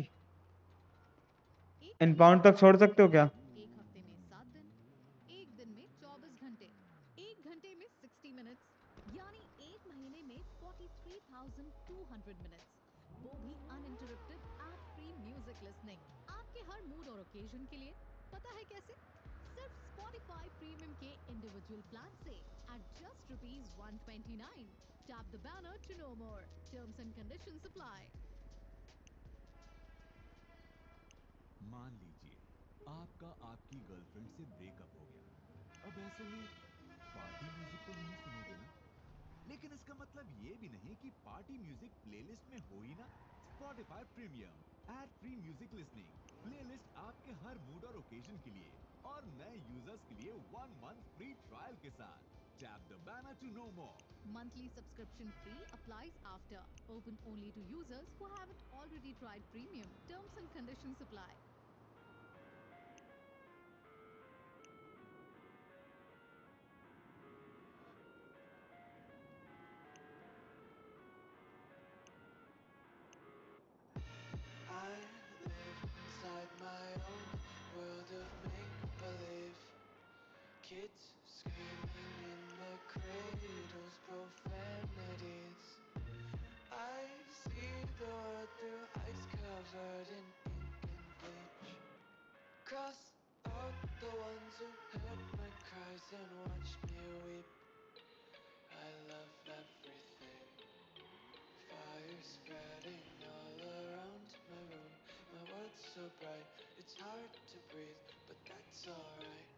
इनपाउंड तक छोड़ सकते हो क्या? एक हफ्ते में सात दिन, एक दिन में चौबीस घंटे, एक घंटे में साठ मिनट्स, यानी एक महीने में तैंतालीस हज़ार दो सौ मिनट्स, वो भी uninterrupted ad free music listening, आपके हर मूड और ओकेजन के लिए। पता है कैसे? सिर्फ Spotify प्रीमियम के इंडिविजुअल प्लान से at just rupees one twenty nine. Tap the banner to know more. Terms and conditions apply. मान लीजिए आपका आपकी गर्लफ्रेंड से ब्रेकअप हो गया। अब ऐसे में पार्टी म्यूजिक तो नहीं सुनोगे ना? लेकिन इसका मतलब ये भी नहीं कि पार्टी म्यूजिक प्लेलिस्ट में हो ही ना। Spotify premium ad free music listening playlist आपके हर मूड और ओकेजन के लिए और नए यूजर्स के लिए वन मंथ फ्री ट्रायल के साथ। Tap the banner to know more. Monthly subscription fee applies after. Open only to users who haven't already tried premium. Terms and conditions apply. I live inside my own world of make-believe. Kids screaming in the cradles, profanities. I see the world through ice covered in ink and bleach. Cross out the ones who heard my cries and watched me weep. I love everything. Fire spreading all around my room. My world's so bright, it's hard to breathe, but that's alright.